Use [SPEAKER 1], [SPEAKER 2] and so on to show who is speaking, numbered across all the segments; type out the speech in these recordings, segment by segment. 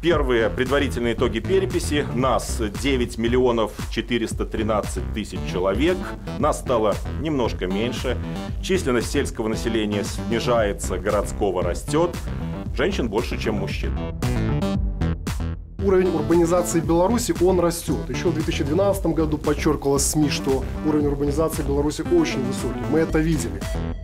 [SPEAKER 1] Первые предварительные итоги переписи. Нас 9 миллионов 413 тысяч человек. Нас стало немножко меньше. Численность сельского населения снижается, городского растет. Женщин больше, чем мужчин.
[SPEAKER 2] Уровень урбанизации Беларуси, он растет. Еще в 2012 году подчеркивалось в СМИ, что уровень урбанизации Беларуси очень высокий. Мы это видели.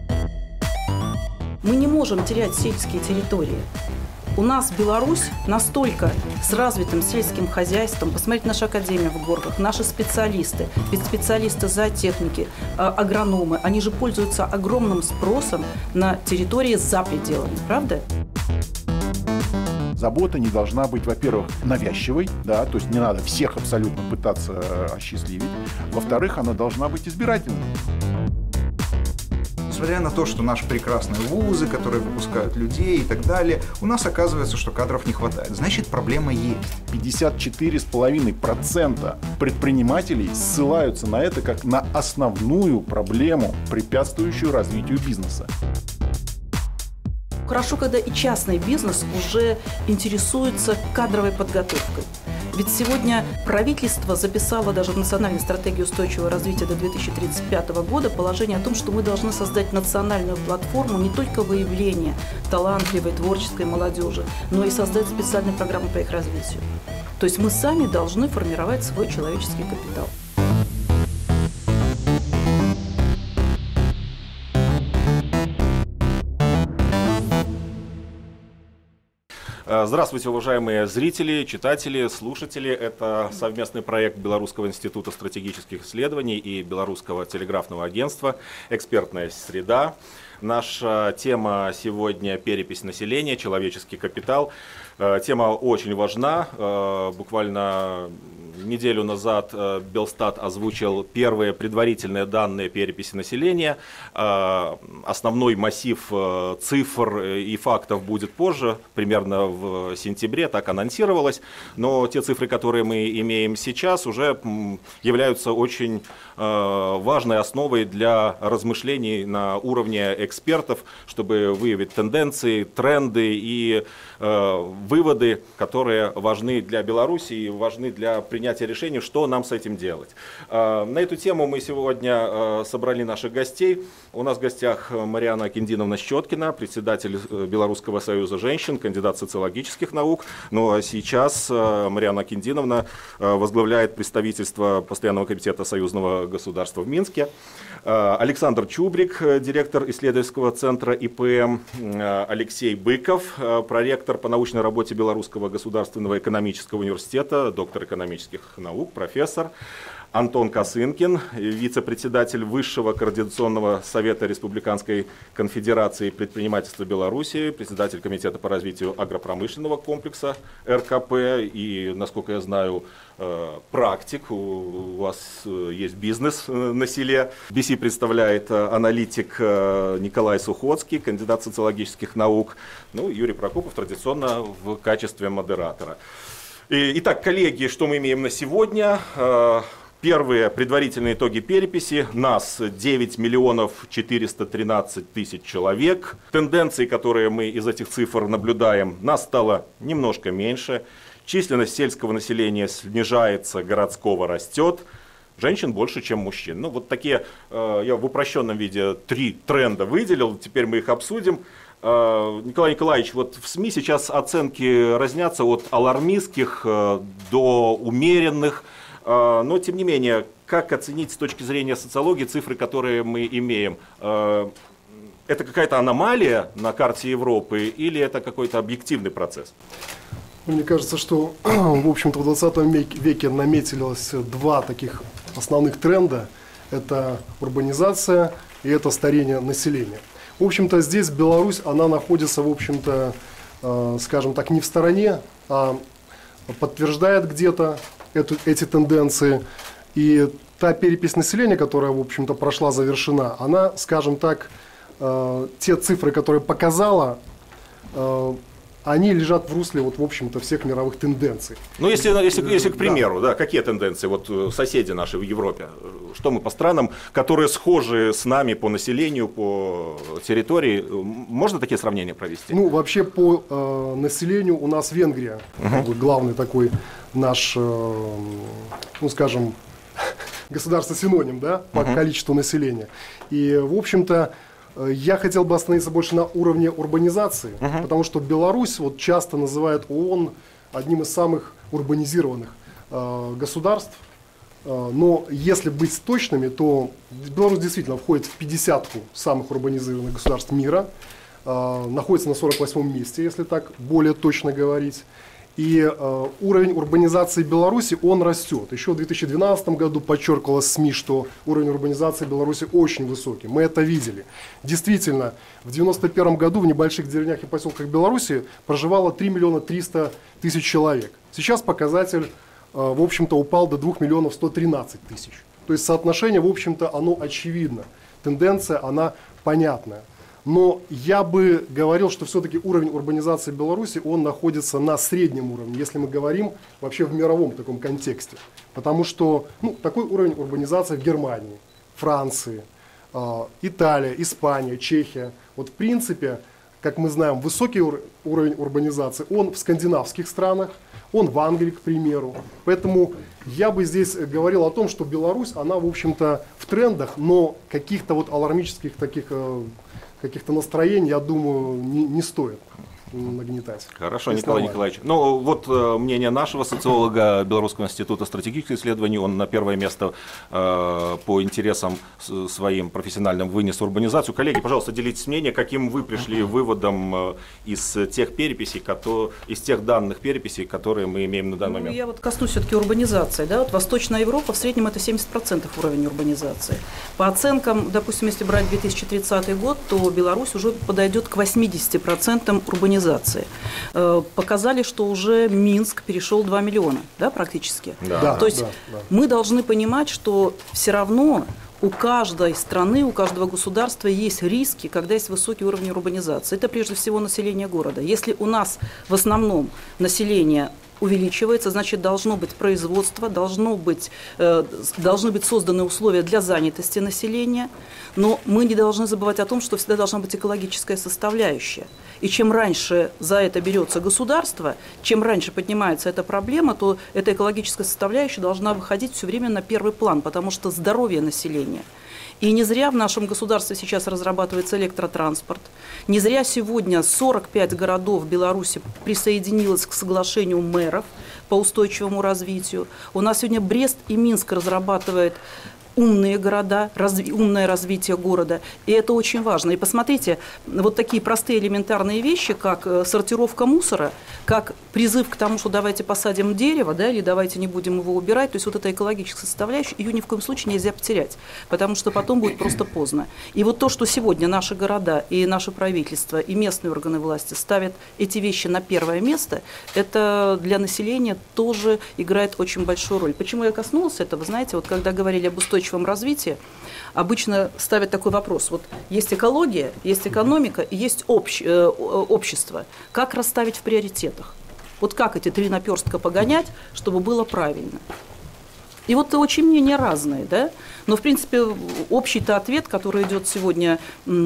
[SPEAKER 3] Мы не можем терять сельские территории. У нас Беларусь настолько с развитым сельским хозяйством. Посмотрите, наша академия в Горках, наши специалисты, ведь специалисты зоотехники, агрономы, они же пользуются огромным спросом на территории за пределами, правда?
[SPEAKER 4] Забота не должна быть, во-первых, навязчивой, да, то есть не надо всех абсолютно пытаться осчастливить. Во-вторых, она должна быть избирательной.
[SPEAKER 5] Несмотря на то, что наши прекрасные вузы, которые выпускают людей и так далее, у нас оказывается, что кадров не хватает. Значит, проблема есть.
[SPEAKER 4] 54,5% предпринимателей ссылаются на это как на основную проблему, препятствующую развитию бизнеса.
[SPEAKER 3] Хорошо, когда и частный бизнес уже интересуется кадровой подготовкой. Ведь сегодня правительство записало даже в Национальной стратегии устойчивого развития до 2035 года положение о том, что мы должны создать национальную платформу не только выявления талантливой, творческой молодежи, но и создать специальные программы по их развитию. То есть мы сами должны формировать свой человеческий капитал.
[SPEAKER 1] Здравствуйте, уважаемые зрители, читатели, слушатели. Это совместный проект Белорусского института стратегических исследований и Белорусского телеграфного агентства «Экспертная среда». Наша тема сегодня – перепись населения, человеческий капитал. Тема очень важна. Буквально неделю назад Белстат озвучил первые предварительные данные переписи населения. Основной массив цифр и фактов будет позже, примерно в сентябре, так анонсировалось. Но те цифры, которые мы имеем сейчас, уже являются очень важной основой для размышлений на уровне экспертов, чтобы выявить тенденции, тренды и выводы, которые важны для Беларуси и важны для принятия решений, что нам с этим делать. На эту тему мы сегодня собрали наших гостей. У нас в гостях Марианна Акиндиновна Щеткина, председатель Белорусского союза женщин, кандидат социологических наук. Ну а сейчас Марианна Акиндиновна возглавляет представительство Постоянного комитета союзного государства в Минске. Александр Чубрик, директор исследовательского центра ИПМ. Алексей Быков, проректор по научной работе Белорусского государственного экономического университета, доктор экономических наук, профессор. Антон Косынкин, вице-председатель Высшего координационного совета Республиканской конфедерации предпринимательства Беларуси, председатель комитета по развитию агропромышленного комплекса РКП и, насколько я знаю, практик. У вас есть бизнес на селе. BC представляет аналитик Николай Сухоцкий, кандидат социологических наук. Ну, Юрий Прокопов традиционно в качестве модератора. Итак, коллеги, что мы имеем на сегодня? Первые предварительные итоги переписи. Нас 9 миллионов 413 тысяч человек. Тенденции, которые мы из этих цифр наблюдаем, нас стало немножко меньше. Численность сельского населения снижается, городского растет. Женщин больше, чем мужчин. Ну, вот такие, я в упрощенном виде 3 тренда выделил, теперь мы их обсудим. Николай Николаевич, вот в СМИ сейчас оценки разнятся от алармистских до умеренных. Но, тем не менее, как оценить с точки зрения социологии цифры, которые мы имеем? Это какая-то аномалия на карте Европы или это какой-то объективный процесс?
[SPEAKER 2] Мне кажется, что, в общем-то, в 20 веке наметилось 2 таких основных тренда. Это урбанизация и это старение населения. В общем-то, здесь Беларусь, она находится, в общем-то, скажем так, не в стороне, а подтверждает где-то эти тенденции. И та перепись населения, которая, в общем-то, прошла, завершена, она, скажем так, те цифры, которые показала, они лежат в русле, вот, в общем-то, всех мировых тенденций.
[SPEAKER 1] Ну, если к примеру, да, какие тенденции, вот соседи наши в Европе, что мы по странам, которые схожи с нами по населению, по территории, можно такие сравнения провести?
[SPEAKER 2] Ну, вообще по населению у нас Венгрия, как бы главный такой наш, ну, скажем, государство-синоним, да, по количеству населения. И, в общем-то, я хотел бы остановиться больше на уровне урбанизации, потому что Беларусь вот часто называет ООН одним из самых урбанизированных государств. Но если быть точными, то Беларусь действительно входит в 50-ку самых урбанизированных государств мира, находится на 48-м месте, если так более точно говорить. И уровень урбанизации Беларуси, он растет. Еще в 2012 году подчеркивалось в СМИ, что уровень урбанизации Беларуси очень высокий. Мы это видели. Действительно, в 1991 году в небольших деревнях и поселках Беларуси проживало 3 миллиона 300 тысяч человек. Сейчас показатель, в общем-то, упал до 2 миллионов 113 тысяч. То есть соотношение, в общем-то, оно очевидно. Тенденция, она понятная. Но я бы говорил, что все-таки уровень урбанизации Беларуси, он находится на среднем уровне, если мы говорим вообще в мировом таком контексте. Потому что такой уровень урбанизации в Германии, Франции, Италия, Испания, Чехия. Вот в принципе, как мы знаем, высокий уровень урбанизации, он в скандинавских странах, он в Англии, к примеру. Поэтому я бы здесь говорил о том, что Беларусь, она, в общем-то, в трендах, но каких-то вот алармических таких каких-то настроений, я думаю, не стоит нагнетать.
[SPEAKER 1] Хорошо, Николай Николаевич. Ну, вот мнение нашего социолога Белорусского института стратегических исследований, он на первое место по интересам своим профессиональным вынес урбанизацию. Коллеги, пожалуйста, делитесь мнением, каким вы пришли выводом из тех переписей, из тех данных переписей, которые мы имеем на данный момент.
[SPEAKER 3] Я вот коснусь все-таки урбанизации. Да? Вот Восточная Европа в среднем это 70% уровень урбанизации. По оценкам, допустим, если брать 2030 год, то Беларусь уже подойдет к 80% урбанизации. Показали, что уже Минск перешел 2 миллиона, да, практически.
[SPEAKER 1] Да.
[SPEAKER 3] То есть мы должны понимать, что все равно у каждой страны, у каждого государства есть риски, когда есть высокий уровень урбанизации. Это прежде всего население города. Если у нас в основном население увеличивается, значит, должно быть производство, должны быть созданы условия для занятости населения, но мы не должны забывать о том, что всегда должна быть экологическая составляющая. И чем раньше за это берется государство, чем раньше поднимается эта проблема, то эта экологическая составляющая должна выходить все время на первый план, потому что здоровье населения. И не зря в нашем государстве сейчас разрабатывается электротранспорт. Не зря сегодня 45 городов Беларуси присоединилось к соглашению мэров по устойчивому развитию. У нас сегодня Брест и Минск разрабатывают умные города, умное развитие города. И это очень важно. И посмотрите, вот такие простые элементарные вещи, как сортировка мусора, как призыв к тому, что давайте посадим дерево, да, или давайте не будем его убирать. То есть вот эта экологическая составляющая, ее ни в коем случае нельзя потерять, потому что потом будет просто поздно. И вот то, что сегодня наши города и наше правительство, и местные органы власти ставят эти вещи на первое место, это для населения тоже играет очень большую роль. Почему я коснулась этого? Вы знаете, вот когда говорили об устойчивом развитии, обычно ставят такой вопрос. Вот есть экология, есть экономика и есть общество. Как расставить в приоритетах? Вот как эти три наперстка погонять, чтобы было правильно? И вот очень мнения разные, да? Но, в принципе, общий-то ответ, который идет сегодня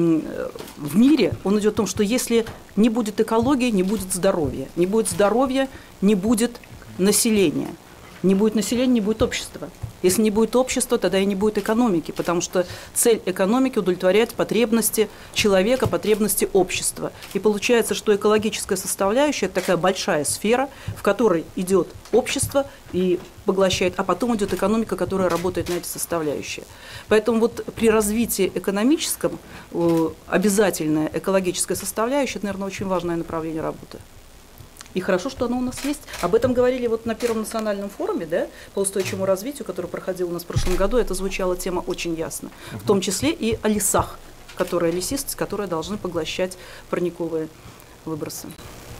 [SPEAKER 3] в мире, он идет о том, что если не будет экологии, не будет здоровья. Не будет здоровья, не будет населения. Не будет населения, не будет общества. Если не будет общества, тогда и не будет экономики, потому что цель экономики – удовлетворять потребности человека, потребности общества. И получается, что экологическая составляющая – это такая большая сфера, в которой идет общество и поглощает, а потом идет экономика, которая работает на эти составляющие. Поэтому вот при развитии экономическом обязательная экологическая составляющая – это, наверное, очень важное направление работы. И хорошо, что оно у нас есть. Об этом говорили вот на Первом национальном форуме, да, по устойчивому развитию, который проходил у нас в прошлом году. Это звучала тема очень ясно. В том числе и о лесах, лесистость, которые должны поглощать парниковые выбросы.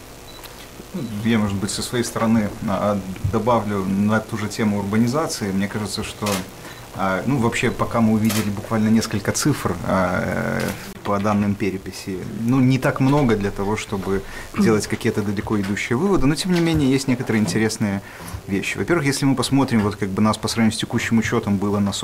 [SPEAKER 5] Я, может быть, со своей стороны добавлю на ту же тему урбанизации. Мне кажется, что вообще, пока мы увидели буквально несколько цифр по данным переписи, ну, не так много для того, чтобы делать какие-то далеко идущие выводы, но, тем не менее, есть некоторые интересные вещи. Во-первых, если мы посмотрим, вот как бы нас по сравнению с текущим учетом было на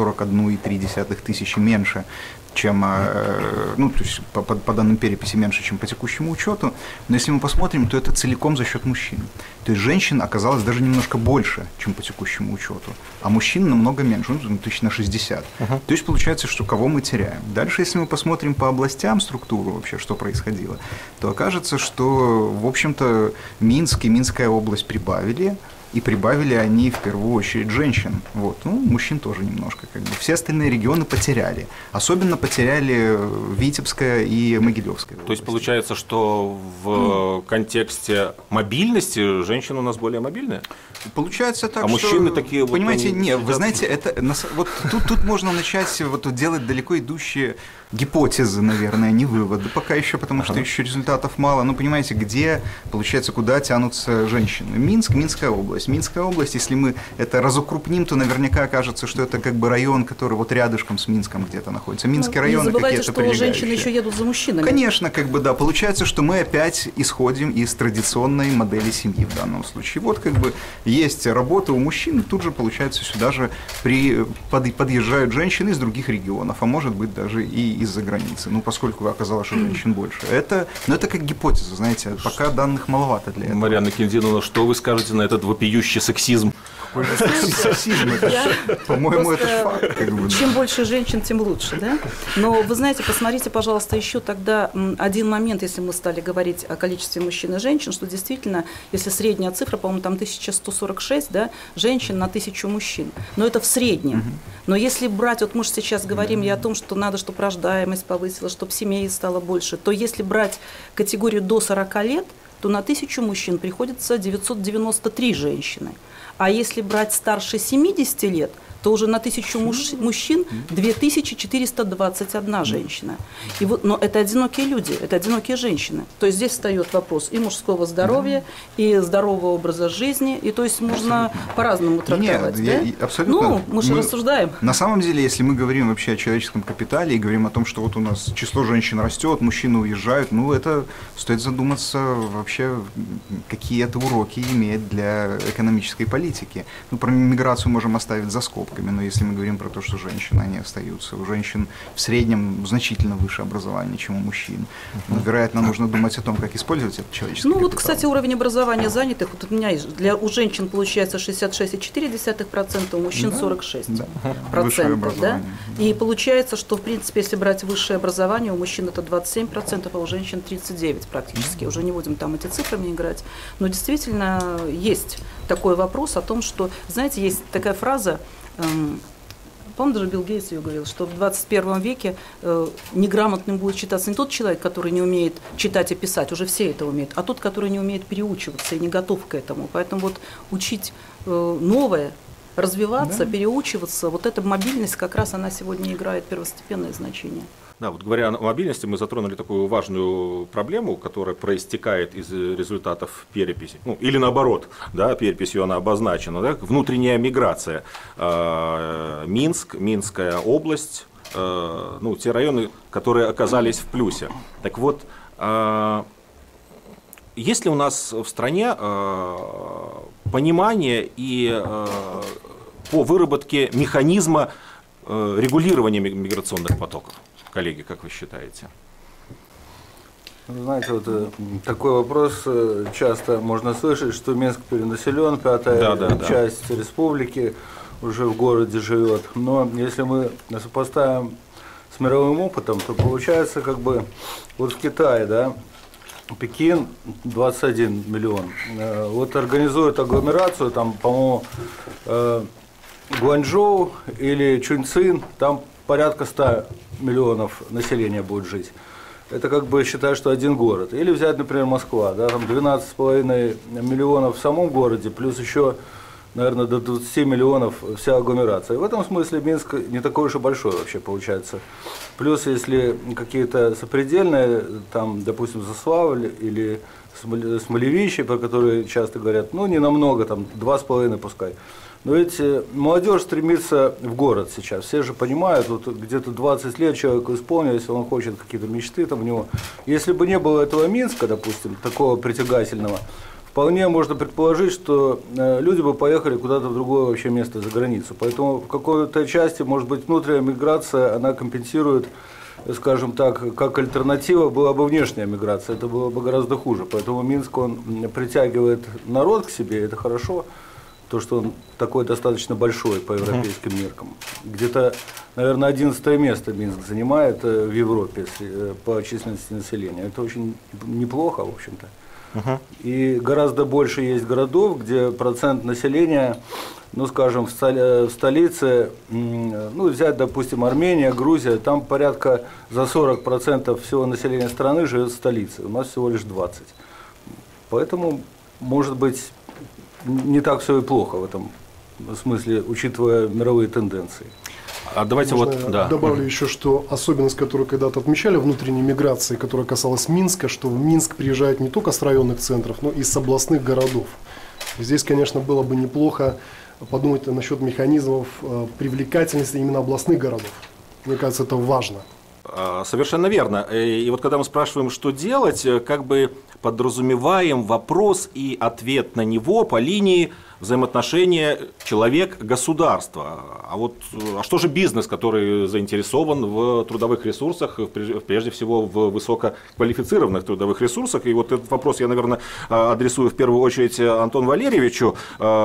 [SPEAKER 5] 41,3 тысячи меньше, чем, ну, то есть по данным переписи меньше, чем по текущему учету, но если мы посмотрим, то это целиком за счет мужчин. То есть женщин оказалось даже немножко больше, чем по текущему учету, а мужчин намного меньше, ну, тысяч на 60. То есть получается, что кого мы теряем. Дальше, если мы посмотрим по областям структуру вообще, что происходило, то окажется, что, в общем-то, Минск и Минская область прибавили, и прибавили они в первую очередь женщин. Вот. Ну, мужчин тоже немножко. Как бы. Все остальные регионы потеряли. Особенно потеряли Витебская и Могилевская области.
[SPEAKER 1] То есть получается, что в контексте мобильности женщины у нас более мобильные?
[SPEAKER 5] Получается так,
[SPEAKER 1] а
[SPEAKER 5] что...
[SPEAKER 1] мужчины такие...
[SPEAKER 5] Понимаете,
[SPEAKER 1] вот,
[SPEAKER 5] нет, вы знаете, это, вот тут можно начать вот, делать далеко идущие гипотезы, наверное, не выводы пока еще, потому что еще результатов мало. Но понимаете, где, получается, куда тянутся женщины? Минск, Минская область. Минская область, если мы это разукрупним, то наверняка окажется, что это как бы район, который вот рядышком с Минском где-то находится. Минские районы какие-то прилегающие.
[SPEAKER 3] Не забывайте, что женщины еще едут за мужчинами.
[SPEAKER 5] Конечно, как бы, да. Получается, что мы опять исходим из традиционной модели семьи в данном случае. Вот как бы есть работа у мужчин, тут же, получается, сюда же подъезжают женщины из других регионов, а может быть даже и из-за границы, ну, поскольку оказалось, что женщин больше. Это как гипотеза, знаете, пока данных маловато для этого.
[SPEAKER 1] Марьяна Киндиновна, что вы скажете на этот вопиющий сексизм?
[SPEAKER 5] Какой же сексизм? По-моему, это факт.
[SPEAKER 3] Чем больше женщин, тем лучше, да? Но вы знаете, посмотрите, пожалуйста, еще тогда один момент, если мы стали говорить о количестве мужчин и женщин, что действительно, если средняя цифра, по-моему, там 1146, да, женщин на 1000 мужчин. Но это в среднем. Но если брать, вот мы же сейчас говорим и о том, что надо, чтобы рождаемость повысилась, чтобы семей стало больше, то если брать категорию до 40 лет, то на 1000 мужчин приходится 993 женщины. А если брать старше 70 лет, то уже на 1000 мужчин 2421 женщина. И вот, но это одинокие люди, это одинокие женщины. То есть здесь встает вопрос и мужского здоровья, и здорового образа жизни, и то есть можно по-разному трактовать.
[SPEAKER 5] Нет,
[SPEAKER 3] да?
[SPEAKER 5] абсолютно.
[SPEAKER 3] Ну, мы же рассуждаем.
[SPEAKER 5] На самом деле, если мы говорим вообще о человеческом капитале и говорим о том, что вот у нас число женщин растет, мужчины уезжают, ну, это стоит задуматься вообще, какие это уроки имеет для экономической политики. Ну, про миграцию можем оставить за скобками. Но если мы говорим про то, что женщины, они остаются, у женщин в среднем значительно выше образование, чем у мужчин. Но, вероятно, нужно думать о том, как использовать этот человеческий капитал.
[SPEAKER 3] Вот, кстати, уровень образования занятых, вот у меня у женщин получается 66,4%, у мужчин 46%. Да? И получается, что, в принципе, если брать высшее образование, у мужчин это 27%, а у женщин 39% практически. Уже не будем там эти цифрами играть. Но действительно есть такой вопрос о том, что, знаете, есть такая фраза, по-моему, даже Билл Гейтс ее говорил, что в 21 веке неграмотным будет считаться не тот человек, который не умеет читать и писать, уже все это умеют, а тот, который не умеет переучиваться и не готов к этому. Поэтому вот учить новое, развиваться, переучиваться, вот эта мобильность как раз она сегодня играет первостепенное значение.
[SPEAKER 1] Да, вот говоря о мобильности, мы затронули такую важную проблему, которая проистекает из результатов переписи, ну, или наоборот, да, переписью она обозначена, да, внутренняя миграция. Минск, Минская область, ну, те районы, которые оказались в плюсе. Так вот, есть ли у нас в стране понимание и по выработке механизма регулирования миграционных потоков? Коллеги, как вы считаете?
[SPEAKER 6] Знаете, вот такой вопрос часто можно слышать, что Минск перенаселен, пятая часть республики уже в городе живет. Но если мы сопоставим с мировым опытом, то получается как бы вот в Китае, да, Пекин 21 миллион. Вот организуют агломерацию, там, по-моему, Гуанчжоу или Чунцин, там порядка 100 миллионов населения будет жить. Это как бы считаю, что один город. Или взять, например, Москва, да, там 12,5 миллионов в самом городе, плюс еще, наверное, до 20 миллионов вся агломерация. В этом смысле Минск не такой уж и большой вообще получается. Плюс, если какие-то сопредельные, там, допустим, Заславль или Смолевище, про которые часто говорят, ну, не намного, там, 2,5 пускай. Но ведь молодежь стремится в город сейчас. Все же понимают, вот где-то 20 лет человеку исполнилось, он хочет какие-то мечты там у него. Если бы не было этого Минска, допустим, такого притягательного, вполне можно предположить, что люди бы поехали куда-то в другое вообще место за границу. Поэтому в какой-то части, может быть, внутренняя миграция, она компенсирует, скажем так, как альтернатива была бы внешняя миграция. Это было бы гораздо хуже. Поэтому Минск, он притягивает народ к себе, это хорошо. То, что он такой достаточно большой по европейским меркам. Где-то, наверное, 11 место Минск занимает в Европе по численности населения. Это очень неплохо, в общем-то. И гораздо больше есть городов, где процент населения, ну, скажем, в столице, ну, взять, допустим, Армения, Грузия, там порядка за 40% всего населения страны живет в столице. У нас всего лишь 20%. Поэтому, может быть, не так все и плохо в этом смысле, учитывая мировые тенденции.
[SPEAKER 1] А давайте
[SPEAKER 2] добавлю еще, что особенность, которую когда-то отмечали внутренней миграции, которая касалась Минска, что в Минск приезжают не только с районных центров, но и с областных городов. Здесь, конечно, было бы неплохо подумать насчет механизмов привлекательности именно областных городов. Мне кажется, это важно.
[SPEAKER 1] Совершенно верно. И вот когда мы спрашиваем, что делать, как бы подразумеваем вопрос и ответ на него по линии взаимоотношения человек-государство. А что же бизнес, который заинтересован в трудовых ресурсах, прежде всего в высококвалифицированных трудовых ресурсах? И вот этот вопрос я, наверное, адресую в первую очередь Антону Валерьевичу.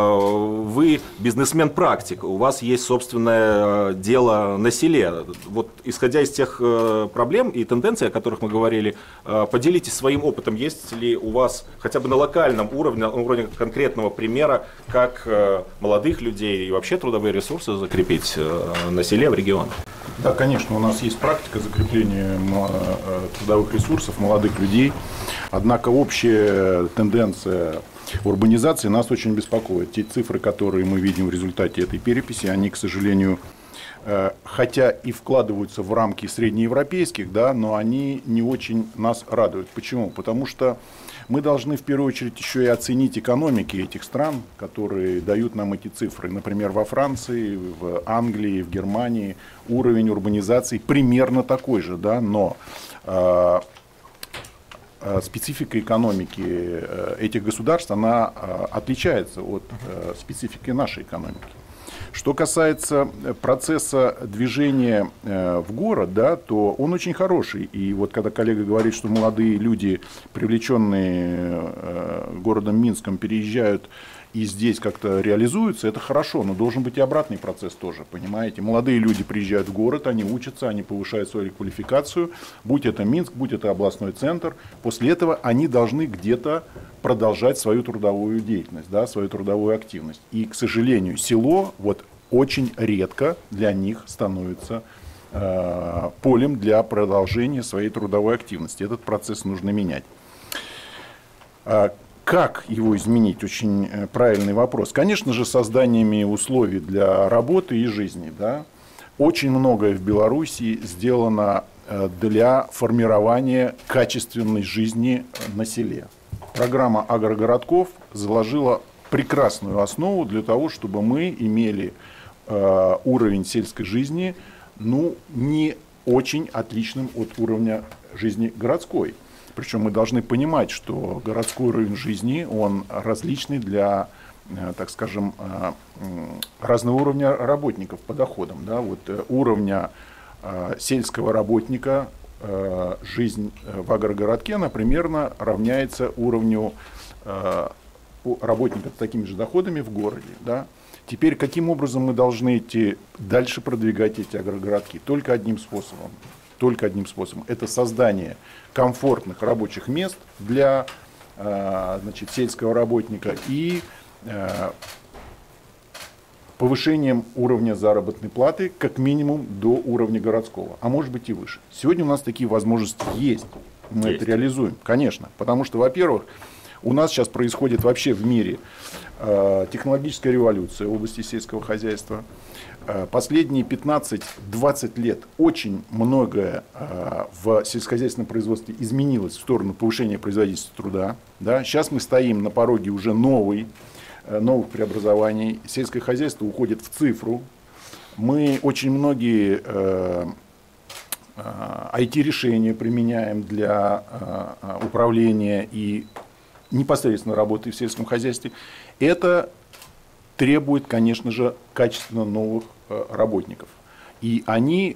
[SPEAKER 1] Вы бизнесмен-практик, у вас есть собственное дело на селе. Вот исходя из тех проблем и тенденций, о которых мы говорили, поделитесь своим опытом. Есть ли у вас хотя бы на локальном уровне, на уровне конкретного примера, как молодых людей и вообще трудовые ресурсы закрепить на селе, в регионе?
[SPEAKER 4] Да, конечно, у нас есть практика закрепления трудовых ресурсов, молодых людей. Однако общая тенденция урбанизации нас очень беспокоит. Те цифры, которые мы видим в результате этой переписи, они, к сожалению, хотя и вкладываются в рамки среднеевропейских, да, но они не очень нас радуют. Почему? Потому что мы должны в первую очередь еще и оценить экономики этих стран, которые дают нам эти цифры. Например, во Франции, в Англии, в Германии уровень урбанизации примерно такой же, да, но специфика экономики этих государств, она отличается от специфики нашей экономики. Что касается процесса движения в город, да, то он очень хороший. И вот когда коллега говорит, что молодые люди, привлеченные городом Минском, переезжают и здесь как-то реализуются, это хорошо, но должен быть и обратный процесс тоже, понимаете. Молодые люди приезжают в город, они учатся, они повышают свою квалификацию, будь это Минск, будь это областной центр. После этого они должны где-то продолжать свою трудовую деятельность, да, свою трудовую активность. И, к сожалению, село вот очень редко для них становится полем для продолжения своей трудовой активности. Этот процесс нужно менять. Как его изменить? Очень правильный вопрос. Конечно же, созданиями условий для работы и жизни. Да? Очень многое в Беларуси сделано для формирования качественной жизни на селе. Программа агрогородков заложила прекрасную основу для того, чтобы мы имели уровень сельской жизни, ну, не очень отличным от уровня жизни городской. Причем мы должны понимать, что городской уровень жизни, он различный для, так скажем, разного уровня работников по доходам. Да? Вот уровня сельского работника, жизнь в агрогородке, она примерно равняется уровню работника с такими же доходами в городе. Да? Теперь, каким образом мы должны дальше продвигать эти агрогородки? Только одним способом. Это создание комфортных рабочих мест для сельского работника и повышением уровня заработной платы как минимум до уровня городского, а может быть и выше. Сегодня у нас такие возможности есть. Мы это реализуем, конечно. Потому что, во-первых, у нас сейчас происходит вообще в мире технологическая революция в области сельского хозяйства. Последние 15-20 лет очень многое в сельскохозяйственном производстве изменилось в сторону повышения производительности труда. Да? Сейчас мы стоим на пороге уже новой новых преобразований. Сельское хозяйство уходит в цифру. Мы очень многие IT-решения применяем для управления и непосредственно работы в сельском хозяйстве. Это требует, конечно же, качественно новых работников. И они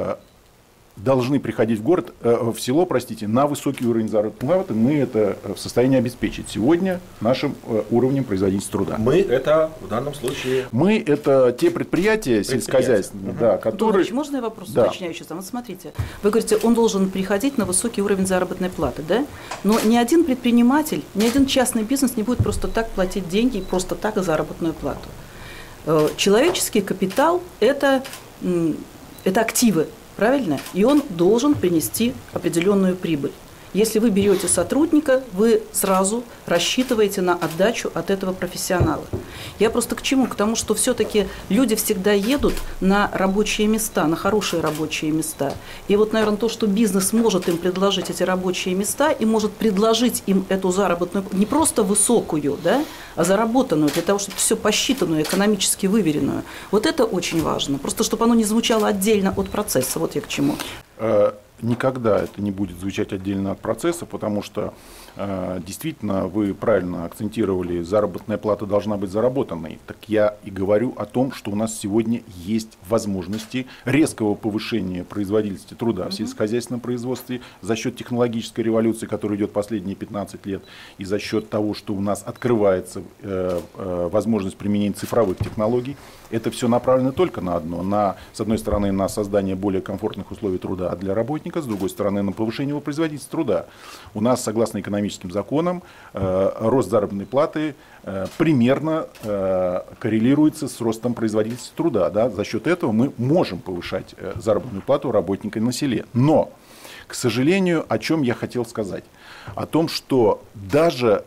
[SPEAKER 4] должны приходить в село, на высокий уровень заработной платы. Мы это в состоянии обеспечить сегодня нашим уровнем производительности труда.
[SPEAKER 1] Мы это в данном случае...
[SPEAKER 4] Мы это те предприятия сельскохозяйственные, да, которые...
[SPEAKER 3] Ильич, можно я вопрос
[SPEAKER 4] Да.
[SPEAKER 3] уточняющий? Вот смотрите, вы говорите, он должен приходить на высокий уровень заработной платы, да? Но ни один предприниматель, ни один частный бизнес не будет просто так платить деньги, просто так за заработную плату. Человеческий капитал – это активы. Правильно? И он должен принести определенную прибыль. Если вы берете сотрудника, вы сразу рассчитываете на отдачу от этого профессионала. Я просто к чему? К тому, что все-таки люди всегда едут на рабочие места, на хорошие рабочие места. И вот, наверное, то, что бизнес может им предложить эти рабочие места и может предложить им эту заработную, не просто высокую, да, а заработанную, для того, чтобы все посчитанную, экономически выверенную. Вот это очень важно. Просто чтобы оно не звучало отдельно от процесса. Вот я к чему.
[SPEAKER 4] Никогда это не будет звучать отдельно от процесса, потому что действительно вы правильно акцентировали, заработная плата должна быть заработанной. Так я и говорю о том, что у нас сегодня есть возможности резкого повышения производительности труда в сельскохозяйственном производстве за счет технологической революции, которая идет последние 15 лет, и за счет того, что у нас открывается возможность применения цифровых технологий. Это все направлено только на одно. С одной стороны, на создание более комфортных условий труда для работника, с другой стороны, на повышение его производительности труда. У нас, согласно экономическим законам, рост заработной платы примерно коррелируется с ростом производительности труда. Да? За счет этого мы можем повышать заработную плату работника на селе. Но, к сожалению, о чем я хотел сказать? О том, что даже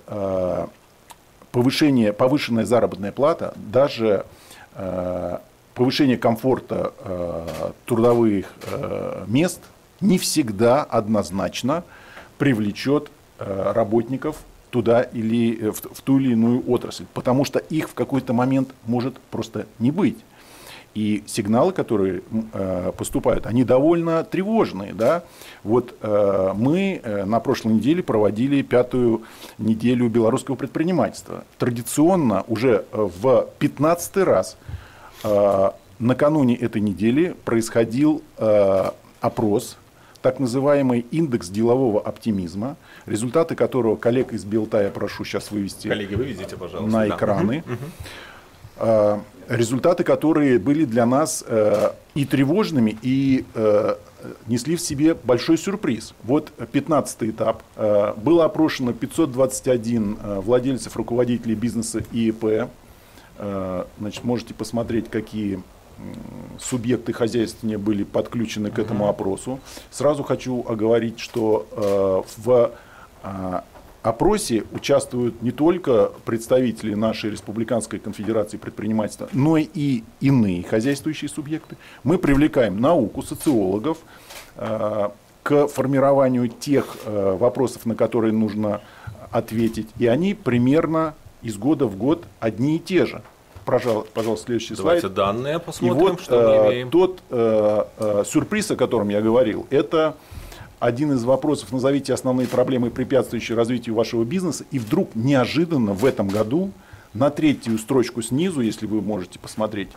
[SPEAKER 4] повышенная заработная плата, даже повышение комфорта трудовых мест не всегда однозначно привлечет работников туда или в ту или иную отрасль, потому что их в какой-то момент может просто не быть. И сигналы, которые поступают, они довольно тревожные. Да? Вот мы на прошлой неделе проводили 5-ю неделю белорусского предпринимательства. Традиционно уже в 15-й раз накануне этой недели происходил опрос, так называемый индекс делового оптимизма, результаты которого коллег из Белта я прошу сейчас вывести.
[SPEAKER 1] Коллеги, выведите, пожалуйста,
[SPEAKER 4] на экраны. Результаты, которые были для нас и тревожными, и несли в себе большой сюрприз. Вот 15-й этап. Было опрошено 521 владельцев, руководителей бизнеса ИИП. Значит, можете посмотреть, какие субъекты хозяйствования были подключены к этому опросу. Сразу хочу оговорить, что в опросе участвуют не только представители нашей Республиканской конфедерации предпринимательства, но и иные хозяйствующие субъекты. Мы привлекаем науку, социологов к формированию тех вопросов, на которые нужно ответить. И они примерно из года в год одни и те же. Пожалуйста, следующий слайд.
[SPEAKER 1] Давайте данные посмотрим,
[SPEAKER 4] и вот,
[SPEAKER 1] что мы имеем.
[SPEAKER 4] Тот сюрприз, о котором я говорил, это один из вопросов: назовите основные проблемы, препятствующие развитию вашего бизнеса. И вдруг неожиданно в этом году на 3-ю строчку снизу, если вы можете посмотреть,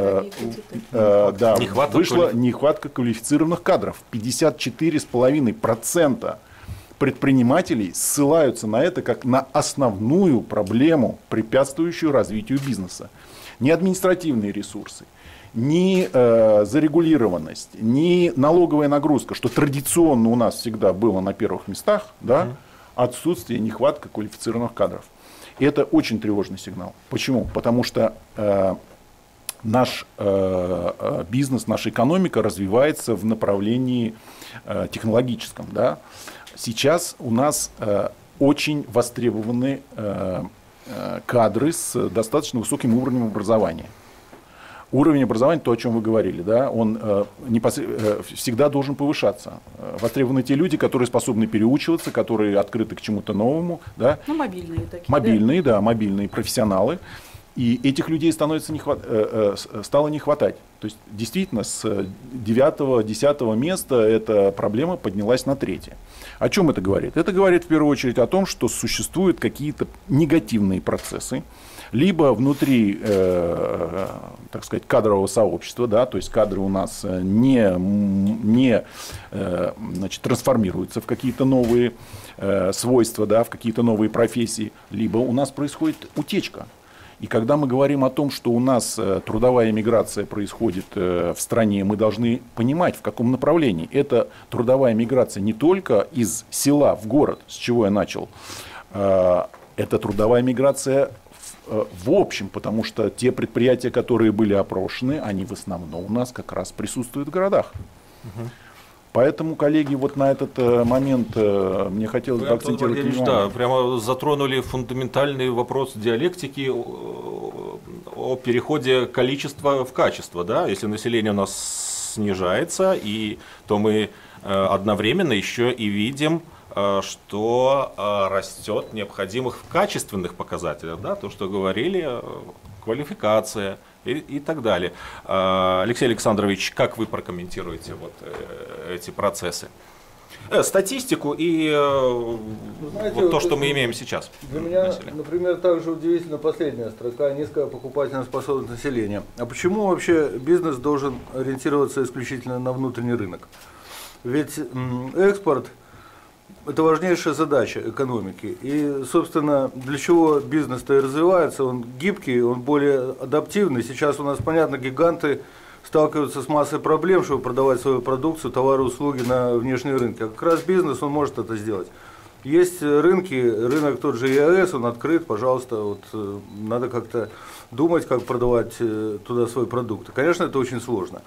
[SPEAKER 4] вышла нехватка квалифицированных кадров. 54,5% предпринимателей ссылаются на это как на основную проблему, препятствующую развитию бизнеса. Ни административные ресурсы, ни зарегулированность, ни налоговая нагрузка, что традиционно у нас всегда было на первых местах, да, отсутствие, нехватка квалифицированных кадров. И это очень тревожный сигнал. Почему? Потому что наш бизнес, наша экономика развивается в направлении технологическом. Да. Сейчас у нас очень востребованы кадры с достаточно высоким уровнем образования. Уровень образования, то, о чем вы говорили, да, он всегда должен повышаться. Востребованы те люди, которые способны переучиваться, которые открыты к чему-то новому. Да.
[SPEAKER 3] Ну, мобильные такие.
[SPEAKER 4] Мобильные, да, мобильные профессионалы. И этих людей стало не хватать. То есть, действительно, с 9-10 места эта проблема поднялась на 3-е. О чем это говорит? Это говорит, в первую очередь, о том, что существуют какие-то негативные процессы, либо внутри, так сказать, кадрового сообщества, да, то есть кадры у нас не трансформируются в какие-то новые свойства, да, в какие-то новые профессии, либо у нас происходит утечка. И когда мы говорим о том, что у нас трудовая миграция происходит в стране, мы должны понимать, в каком направлении. Это трудовая миграция не только из села в город, с чего я начал, это трудовая миграция в общем, потому что те предприятия, которые были опрошены, они в основном у нас как раз присутствуют в городах. Поэтому, коллеги, вот на этот момент мне хотелось бы акцентировать внимание.
[SPEAKER 1] Да, прямо затронули фундаментальный вопрос диалектики о переходе количества в качество. Да? Если население у нас снижается, то мы одновременно еще и видим, что растет необходимых в качественных показателях. Да? То, что говорили, квалификация и так далее. Алексей Александрович, как вы прокомментируете вот эти процессы? Статистику и знаете, вот то, что мы имеем сейчас.
[SPEAKER 6] Для меня, например, также удивительна последняя строка: низкая покупательная способность населения. А почему вообще бизнес должен ориентироваться исключительно на внутренний рынок? Ведь экспорт – это важнейшая задача экономики. И, собственно, для чего бизнес-то и развивается? Он гибкий, он более адаптивный. Сейчас у нас, понятно, гиганты сталкиваются с массой проблем, чтобы продавать свою продукцию, товары, услуги на внешние рынки. А как раз бизнес, он может это сделать. Есть рынки, рынок тот же ЕАЭС, он открыт, пожалуйста, вот, надо как-то думать, как продавать туда свои продукты. Конечно, это очень сложно.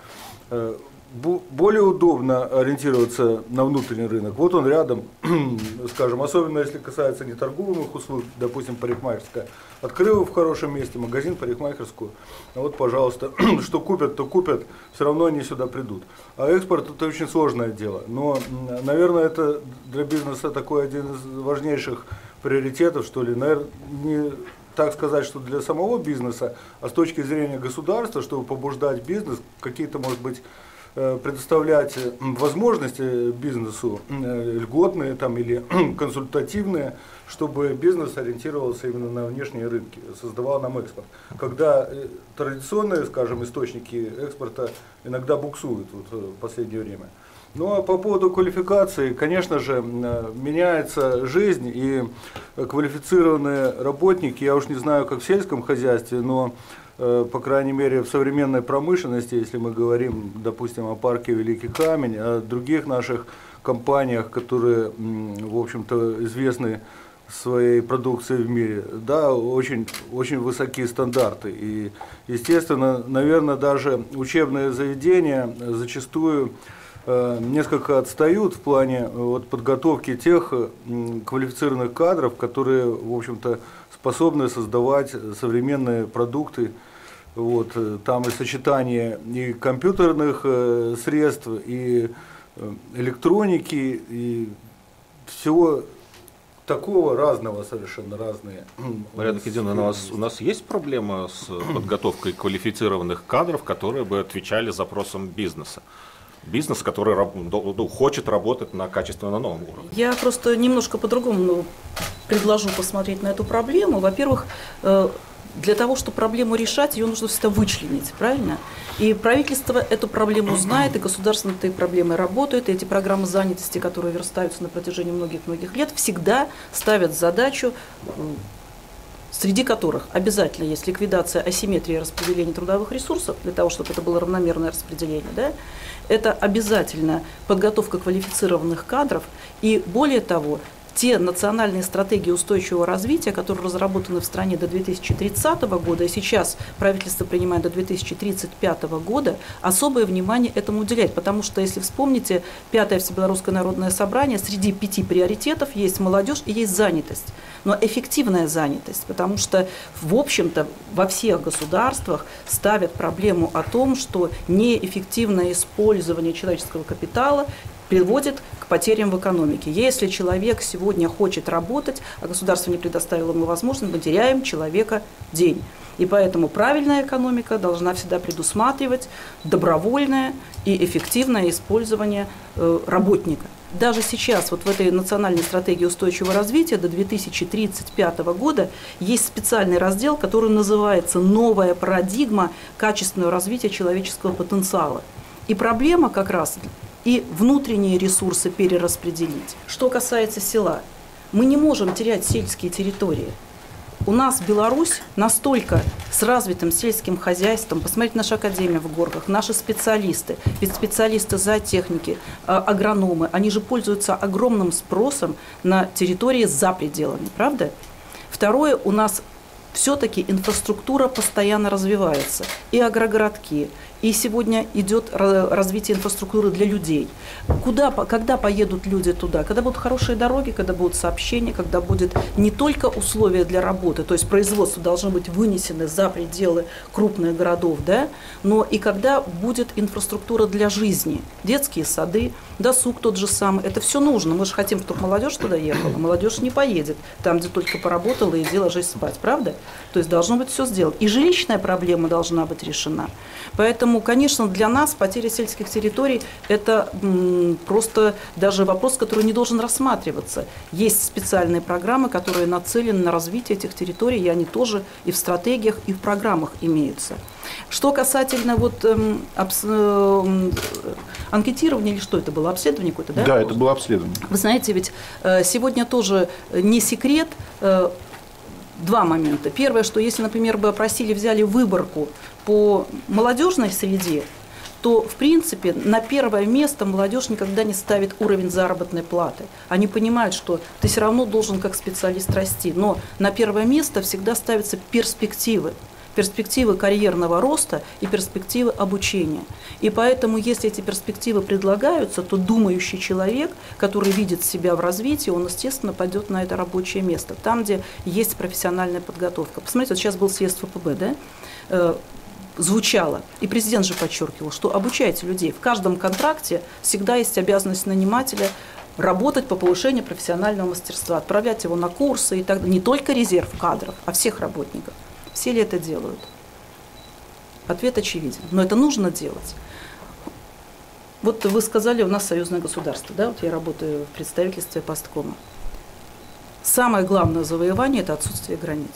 [SPEAKER 6] Более удобно ориентироваться на внутренний рынок. Вот он рядом, скажем, особенно если касается неторговых услуг, допустим, парикмахерская. Открыл в хорошем месте магазин, парикмахерскую, вот, пожалуйста, что купят, то купят, все равно они сюда придут. А экспорт – это очень сложное дело. Но, наверное, это для бизнеса такой один из важнейших приоритетов, что ли. Наверное, не так сказать, что для самого бизнеса, а с точки зрения государства, чтобы побуждать бизнес, какие-то, может быть, предоставлять возможности бизнесу, льготные там, или консультативные, чтобы бизнес ориентировался именно на внешние рынки, создавал нам экспорт. Когда традиционные, скажем, источники экспорта иногда буксуют вот, в последнее время. Ну а по поводу квалификации, конечно же, меняется жизнь, и квалифицированные работники, я уж не знаю, как в сельском хозяйстве, но по крайней мере, в современной промышленности, если мы говорим, допустим, о парке Великий Камень, о других наших компаниях, которые, в общем-то, известны своей продукцией в мире, да, очень, очень высокие стандарты. И, естественно, наверное, даже учебные заведения зачастую несколько отстают в плане вот, подготовки тех квалифицированных кадров, которые, в общем-то, способны создавать современные продукты. Вот, там и сочетание и компьютерных средств, и электроники, и всего такого разного, совершенно разные.
[SPEAKER 1] Марьяна Кединовна, у нас есть проблема с подготовкой квалифицированных кадров, которые бы отвечали запросам бизнеса? Бизнес, который хочет работать на качественно новом уровне.
[SPEAKER 3] Я просто немножко по-другому предложу посмотреть на эту проблему. Во-первых, для того, чтобы проблему решать, ее нужно всегда вычленить, правильно? И правительство эту проблему знает, и государство над этой проблемой работает, и эти программы занятости, которые верстаются на протяжении многих-многих лет, всегда ставят задачу, среди которых обязательно есть ликвидация асимметрии распределения трудовых ресурсов, для того, чтобы это было равномерное распределение, да? Это обязательно подготовка квалифицированных кадров, и более того, те национальные стратегии устойчивого развития, которые разработаны в стране до 2030 года, и сейчас правительство принимает до 2035 года, особое внимание этому уделяет. Потому что, если вспомните, 5-е Всебелорусское народное собрание, среди 5 приоритетов есть молодежь и есть занятость. Но эффективная занятость, потому что, в общем-то, во всех государствах ставят проблему о том, что неэффективное использование человеческого капитала приводит к потерям в экономике. Если человек сегодня хочет работать, а государство не предоставило ему возможность, мы теряем человека день. И поэтому правильная экономика должна всегда предусматривать добровольное и эффективное использование работника. Даже сейчас, вот в этой национальной стратегии устойчивого развития до 2035 года есть специальный раздел, который называется «Новая парадигма качественного развития человеческого потенциала». И проблема как раз и внутренние ресурсы перераспределить. Что касается села, мы не можем терять сельские территории. У нас Беларусь настолько с развитым сельским хозяйством, посмотрите, наша академия в Горках, наши специалисты, ведь специалисты зоотехники, агрономы, они же пользуются огромным спросом на территории за пределами, правда? Второе, у нас все-таки инфраструктура постоянно развивается, и агрогородки, и сегодня идет развитие инфраструктуры для людей. Когда поедут люди туда? Когда будут хорошие дороги, когда будут сообщения, когда будет не только условия для работы, то есть производство должно быть вынесено за пределы крупных городов, да, но и когда будет инфраструктура для жизни, детские сады, досуг тот же самый. Это все нужно. Мы же хотим, чтобы молодежь туда ехала. Молодежь не поедет там, где только поработала и иди ложись спать, правда? То есть должно быть все сделано. И жилищная проблема должна быть решена. Поэтому, конечно, для нас потеря сельских территорий – это просто даже вопрос, который не должен рассматриваться. Есть специальные программы, которые нацелены на развитие этих территорий, и они тоже и в стратегиях, и в программах имеются. Что касательно анкетирования, или что это было, обследование какое-то, да?
[SPEAKER 4] Да, это было обследование.
[SPEAKER 3] Вы знаете, ведь сегодня тоже не секрет. Два момента. Первое, что если, например, бы опросили, взяли выборку по молодежной среде, то, в принципе, на первое место молодежь никогда не ставит уровень заработной платы. Они понимают, что ты все равно должен как специалист расти, но на первое место всегда ставятся перспективы. Перспективы карьерного роста и перспективы обучения. И поэтому, если эти перспективы предлагаются, то думающий человек, который видит себя в развитии, он, естественно, пойдет на это рабочее место, там, где есть профессиональная подготовка. Посмотрите, вот сейчас был съезд ФПБ, да? Звучало, и президент же подчеркивал, что обучайте людей. В каждом контракте всегда есть обязанность нанимателя работать по повышению профессионального мастерства, отправлять его на курсы и так далее. Не только резерв кадров, а всех работников. Все ли это делают? Ответ очевиден. Но это нужно делать. Вот вы сказали, у нас союзное государство, да? Вот я работаю в представительстве Посткома. Самое главное завоевание – это отсутствие границ.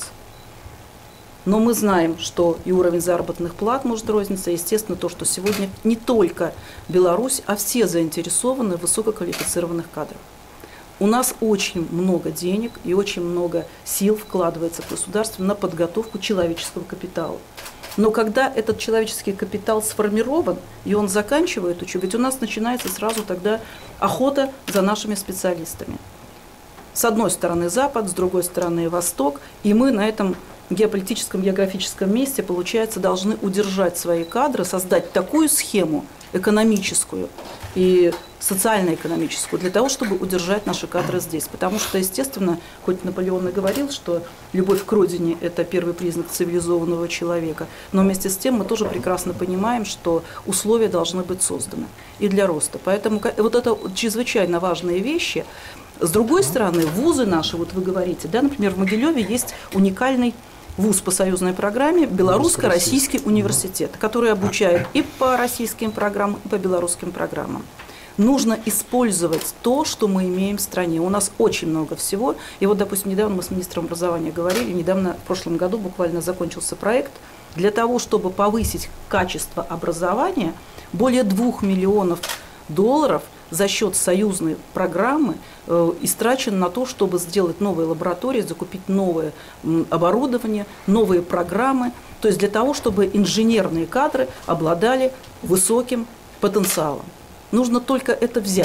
[SPEAKER 3] Но мы знаем, что и уровень заработных плат может разниться, естественно, то, что сегодня не только Беларусь, а все заинтересованы в высококвалифицированных кадрах. У нас очень много денег и очень много сил вкладывается в государство на подготовку человеческого капитала. Но когда этот человеческий капитал сформирован, и он заканчивает учебу, ведь у нас начинается сразу тогда охота за нашими специалистами. С одной стороны Запад, с другой стороны Восток, и мы на этом геополитическом, географическом месте, получается, должны удержать свои кадры, создать такую схему экономическую и социально-экономическую для того, чтобы удержать наши кадры здесь. Потому что, естественно, хоть Наполеон и говорил, что любовь к родине – это первый признак цивилизованного человека, но вместе с тем мы тоже прекрасно понимаем, что условия должны быть созданы и для роста. Поэтому вот это чрезвычайно важные вещи. С другой стороны, вузы наши, вот вы говорите, да, например, в Могилеве есть уникальный вуз по союзной программе Белорусско-Российский университет, который обучает и по российским программам, и по белорусским программам. Нужно использовать то, что мы имеем в стране. У нас очень много всего. И вот, допустим, недавно мы с министром образования говорили, недавно, в прошлом году буквально закончился проект для того, чтобы повысить качество образования, более 2 миллионов долларов за счет союзной программы истрачен на то, чтобы сделать новые лаборатории, закупить новое оборудование, новые программы. То есть для того, чтобы инженерные кадры обладали высоким потенциалом. Нужно только это взять.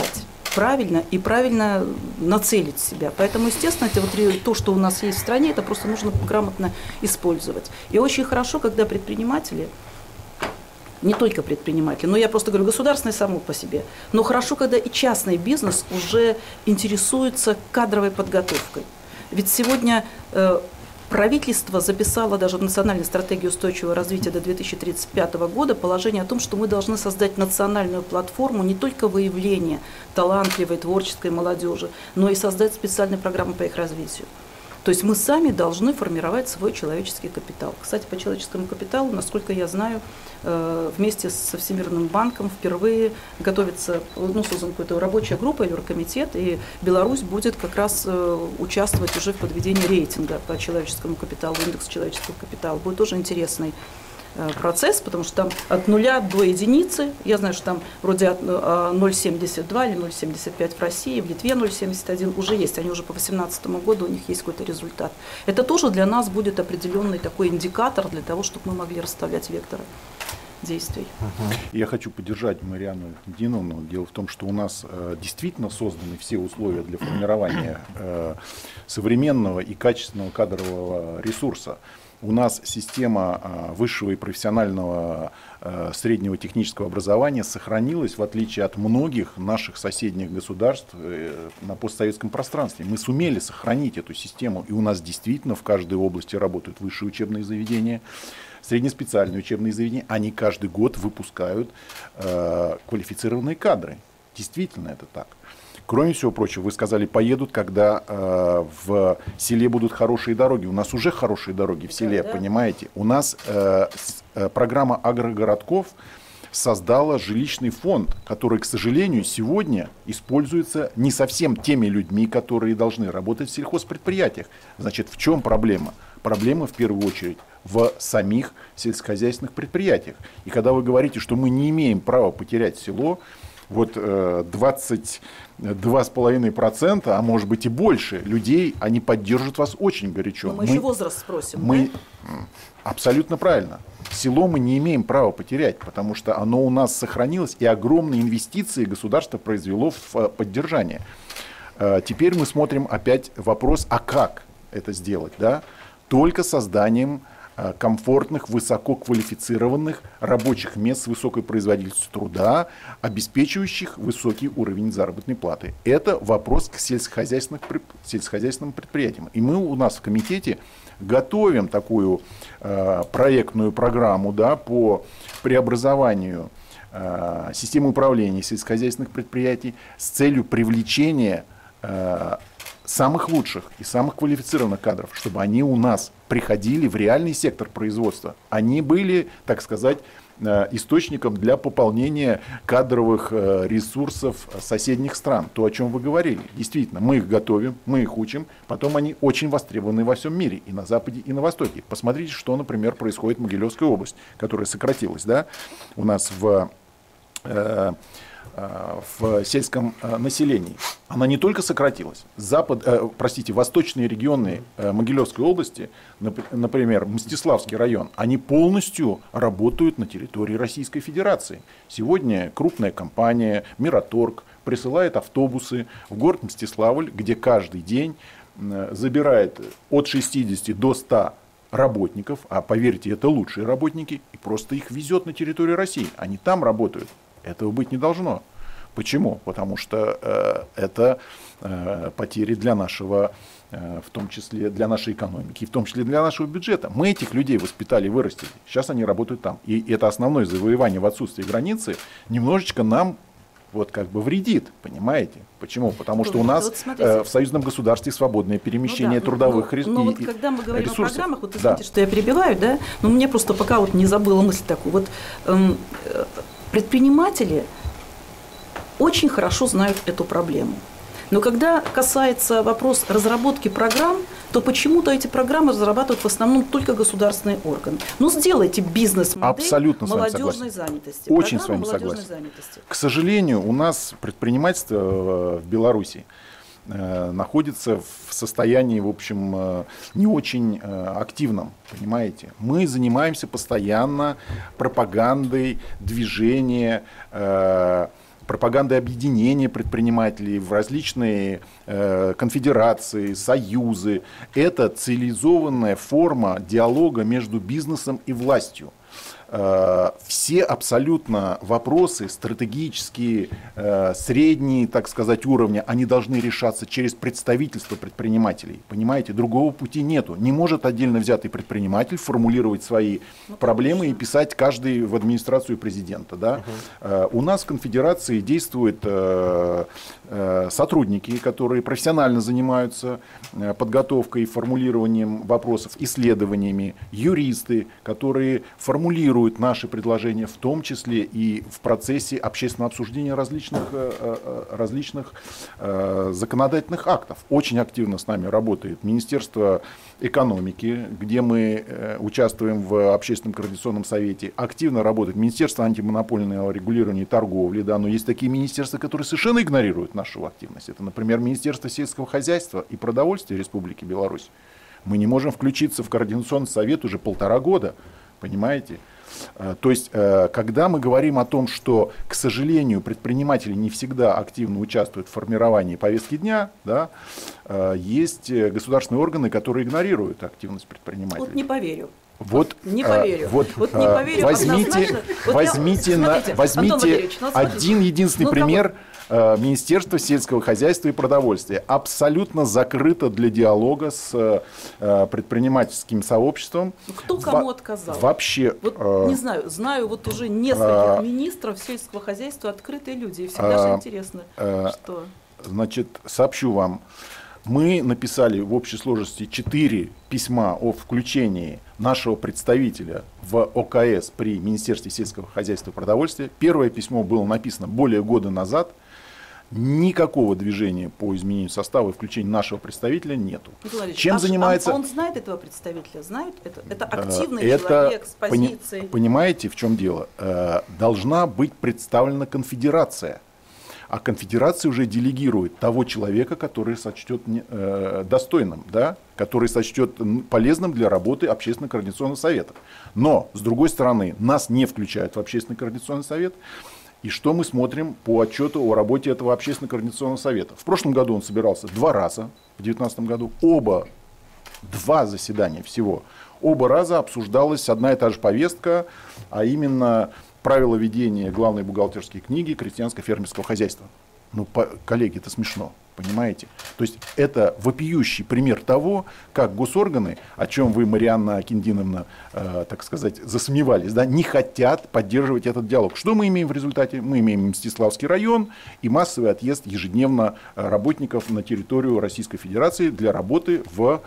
[SPEAKER 3] правильно и правильно нацелить себя. Поэтому, естественно, это вот то, что у нас есть в стране, это просто нужно грамотно использовать. И очень хорошо, когда предприниматели, не только предприниматели, но я просто говорю, государственное само по себе, но хорошо, когда и частный бизнес уже интересуется кадровой подготовкой. Ведь сегодня правительство записало даже в Национальной стратегии устойчивого развития до 2035 года положение о том, что мы должны создать национальную платформу не только выявления талантливой, творческой молодежи, но и создать специальные программы по их развитию. То есть мы сами должны формировать свой человеческий капитал. Кстати, по человеческому капиталу, насколько я знаю, вместе со Всемирным банком впервые готовится, создана какая-то рабочая группа или оргкомитет, и Беларусь будет как раз участвовать уже в подведении рейтинга по человеческому капиталу, индекс человеческого капитала. Будет тоже интересный процесс, потому что там от 0 до единицы, я знаю, что там вроде 0,72 или 0,75 в России, в Литве 0,71 уже есть, они уже по 2018 году, у них есть какой-то результат. Это тоже для нас будет определенный такой индикатор для того, чтобы мы могли расставлять векторы действий.
[SPEAKER 4] Я хочу поддержать Марианну Диновну. Дело в том, что у нас действительно созданы все условия для формирования современного и качественного кадрового ресурса. У нас система высшего и профессионального среднего технического образования сохранилась, в отличие от многих наших соседних государств на постсоветском пространстве. Мы сумели сохранить эту систему, и у нас действительно в каждой области работают высшие учебные заведения, среднеспециальные учебные заведения. Они каждый год выпускают квалифицированные кадры. Действительно это так. Кроме всего прочего, вы сказали, поедут, когда в селе будут хорошие дороги. У нас уже хорошие дороги в селе, да. Понимаете? У нас программа агрогородков создала жилищный фонд, который, к сожалению, сегодня используется не совсем теми людьми, которые должны работать в сельхозпредприятиях. Значит, в чем проблема? Проблема, в первую очередь, в самих сельскохозяйственных предприятиях. И когда вы говорите, что мы не имеем права потерять село, вот 22,5%, а может быть и больше людей, они поддержат вас очень горячо.
[SPEAKER 3] Мы еще возраст спросим.
[SPEAKER 4] Абсолютно правильно. Село мы не имеем права потерять, потому что оно у нас сохранилось, и огромные инвестиции государство произвело в поддержание. Теперь мы смотрим опять вопрос, а как это сделать? Да? Только созданием комфортных, высококвалифицированных рабочих мест с высокой производительностью труда, обеспечивающих высокий уровень заработной платы. Это вопрос к сельскохозяйственным предприятиям. И мы у нас в комитете готовим такую проектную программу, да, по преобразованию системы управления сельскохозяйственных предприятий с целью привлечения самых лучших и самых квалифицированных кадров, чтобы они у нас приходили в реальный сектор производства. Они были, так сказать, источником для пополнения кадровых ресурсов соседних стран. То, о чем вы говорили. Действительно, мы их готовим, мы их учим, потом они очень востребованы во всем мире, и на Западе, и на Востоке. Посмотрите, что, например, происходит в Могилевской области, которая сократилась, да, у нас в сельском населении. Она не только сократилась. Восточные регионы Могилевской области, например, Мстиславский район, они полностью работают на территории Российской Федерации. Сегодня крупная компания Мираторг присылает автобусы в город Мстиславль, где каждый день забирает от 60 до 100 работников, а поверьте, это лучшие работники, и просто их везет на территорию России. Они там работают. Этого быть не должно. Почему? Потому что это потери для нашего, в том числе для нашей экономики, в том числе для нашего бюджета. Мы этих людей воспитали, вырастили. Сейчас они работают там. И это основное завоевание в отсутствии границы немножечко нам вот как бы вредит, понимаете? Почему? Потому что у нас в союзном государстве свободное перемещение трудовых ресурсов.
[SPEAKER 3] Но вот когда мы говорим о программах, вот извините, что я перебиваю, да, но мне просто пока вот не забыла мысль такую. Вот предприниматели очень хорошо знают эту проблему. Но когда касается вопрос разработки программ, то почему-то эти программы разрабатывают в основном только государственные органы. Ну, сделайте бизнес-модель молодежной занятости.
[SPEAKER 4] Очень с вами согласен. К сожалению, у нас предпринимательство в Беларуси находится в состоянии, в общем, не очень активном, понимаете. Мы занимаемся постоянно пропагандой, движением, пропаганды объединения предпринимателей в различные конфедерации, союзы. Это цивилизованная форма диалога между бизнесом и властью. Все абсолютно вопросы стратегические, средние, так сказать, уровня, они должны решаться через представительство предпринимателей. Понимаете, другого пути нету. Не может отдельно взятый предприниматель формулировать свои проблемы и писать каждый в администрацию президента. Да? У нас в конфедерации действуют сотрудники, которые профессионально занимаются подготовкой и формулированием вопросов, исследованиями, юристы, которые формулируют наши предложения, в том числе и в процессе общественного обсуждения различных законодательных актов. Очень активно с нами работает Министерство экономики, где мы участвуем в общественном координационном совете. Активно работает Министерство антимонопольного регулирования и торговли. Да, но есть такие министерства, которые совершенно игнорируют нашу активность. Это, например, Министерство сельского хозяйства и продовольствия Республики Беларусь. Мы не можем включиться в координационный совет уже 1,5 года. Понимаете? То есть, когда мы говорим о том, что, к сожалению, предприниматели не всегда активно участвуют в формировании повестки дня, да, есть государственные органы, которые игнорируют активность предпринимателей.
[SPEAKER 3] Вот не поверю.
[SPEAKER 4] Вот,
[SPEAKER 3] не поверю.
[SPEAKER 4] Вот
[SPEAKER 3] не поверю.
[SPEAKER 4] Возьмите один единственный пример. Министерство сельского хозяйства и продовольствия абсолютно закрыто для диалога с предпринимательским сообществом.
[SPEAKER 3] Кто кому отказал?
[SPEAKER 4] Вообще.
[SPEAKER 3] Вот, не знаю, знаю вот уже нескольких министров сельского хозяйства, открытые люди. И всегда же интересно, что...
[SPEAKER 4] Значит, сообщу вам. Мы написали в общей сложности 4 письма о включении нашего представителя в ОКС при Министерстве сельского хозяйства и продовольствия. Первое письмо было написано более года назад. Никакого движения по изменению состава и включению нашего представителя нету. Чем занимается...
[SPEAKER 3] Он знает этого представителя? Знает? Это активный человек с позицией.
[SPEAKER 4] Понимаете, в чем дело? Должна быть представлена конфедерация. А конфедерация уже делегирует того человека, который сочтет достойным, да? Который сочтет полезным для работы общественного координационного совета. Но, с другой стороны, нас не включают в общественный координационный совет. И что мы смотрим по отчету о работе этого общественного координационного совета? В прошлом году он собирался 2 раза, в 2019 году. 2 заседания всего. Оба раза обсуждалась одна и та же повестка, а именно правила ведения главной бухгалтерской книги крестьянско-фермерского хозяйства. Ну, коллеги, это смешно. Понимаете? То есть это вопиющий пример того, как госорганы, о чем вы, Марианна Киндиновна, так сказать, засомневались, да, не хотят поддерживать этот диалог. Что мы имеем в результате? Мы имеем Мстиславский район и массовый отъезд ежедневно работников на территорию Российской Федерации для работы в...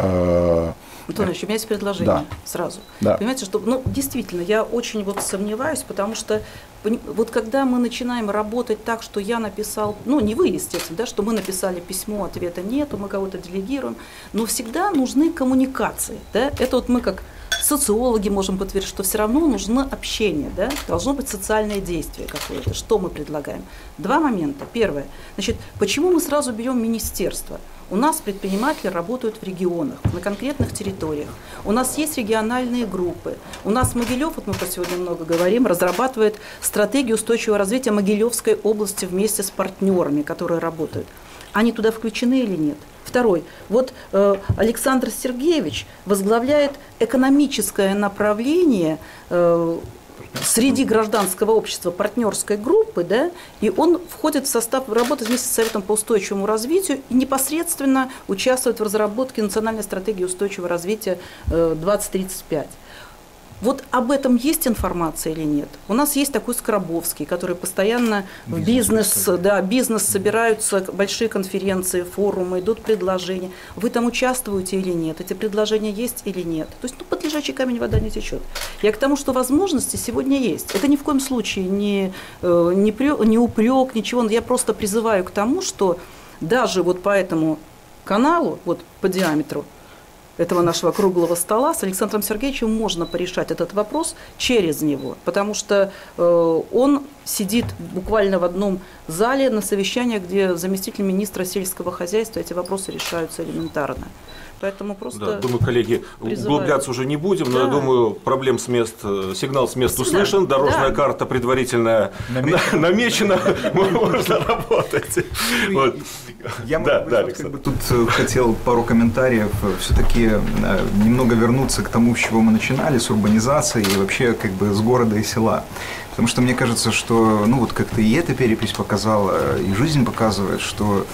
[SPEAKER 3] Антон Ильич, у меня есть предложение сразу. Да. Понимаете, что, действительно, я очень сомневаюсь, потому что вот когда мы начинаем работать так, что я написал, не вы, естественно, да, что мы написали письмо, ответа нету, мы кого-то делегируем, но всегда нужны коммуникации. Да? Это вот мы как социологи можем подтвердить, что все равно нужно общение, да? Должно быть социальное действие какое-то. Что мы предлагаем? 2 момента. Первое. Значит, почему мы сразу берем министерство? У нас предприниматели работают в регионах, на конкретных территориях. У нас есть региональные группы. У нас Могилев, вот мы по сегодня много говорим, разрабатывает стратегию устойчивого развития Могилевской области вместе с партнерами, которые работают. Они туда включены или нет? Второй. Вот Александр Сергеевич возглавляет экономическое направление среди гражданского общества партнерской группы, да, и он входит в состав работы вместе с Советом по устойчивому развитию и непосредственно участвует в разработке национальной стратегии устойчивого развития 2035. Вот об этом есть информация или нет? У нас есть такой Скоробовский, который постоянно в бизнес собираются, большие конференции, форумы, идут предложения. Вы там участвуете или нет? Эти предложения есть или нет? То есть, под лежачий камень вода не течет. Я к тому, что возможности сегодня есть. Это ни в коем случае не упрек, ничего. Я просто призываю к тому, что даже вот по этому каналу, вот по диаметру этого нашего круглого стола, с Александром Сергеевичем можно порешать этот вопрос через него, потому что он сидит буквально в одном зале на совещаниях, где заместитель министра сельского хозяйства эти вопросы решаются элементарно. Поэтому просто
[SPEAKER 1] да, думаю, коллеги, углубляться уже не будем, но я думаю, проблем с мест, сигнал с мест услышан, дорожная карта предварительно намечена, можно работать.
[SPEAKER 5] Я тут хотел пару комментариев, все-таки немного вернуться к тому, с чего мы начинали, с урбанизации и вообще как бы с города и села. Потому что мне кажется, что, ну вот как-то и эта перепись показала, и жизнь показывает, что,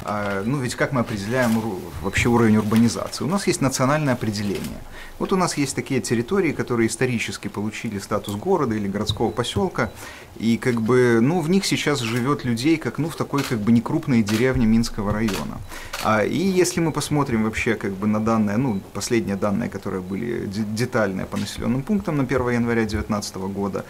[SPEAKER 5] ну ведь как мы определяем вообще уровень урбанизации? У нас есть национальное определение. Вот у нас есть такие территории, которые исторически получили статус города или городского поселка, и как бы, ну в них сейчас живет людей, как, ну в такой как бы некрупной деревне Минского района. И если мы посмотрим вообще как бы на данные, ну последние данные, которые были детальные по населенным пунктам на 1 января 2019 года,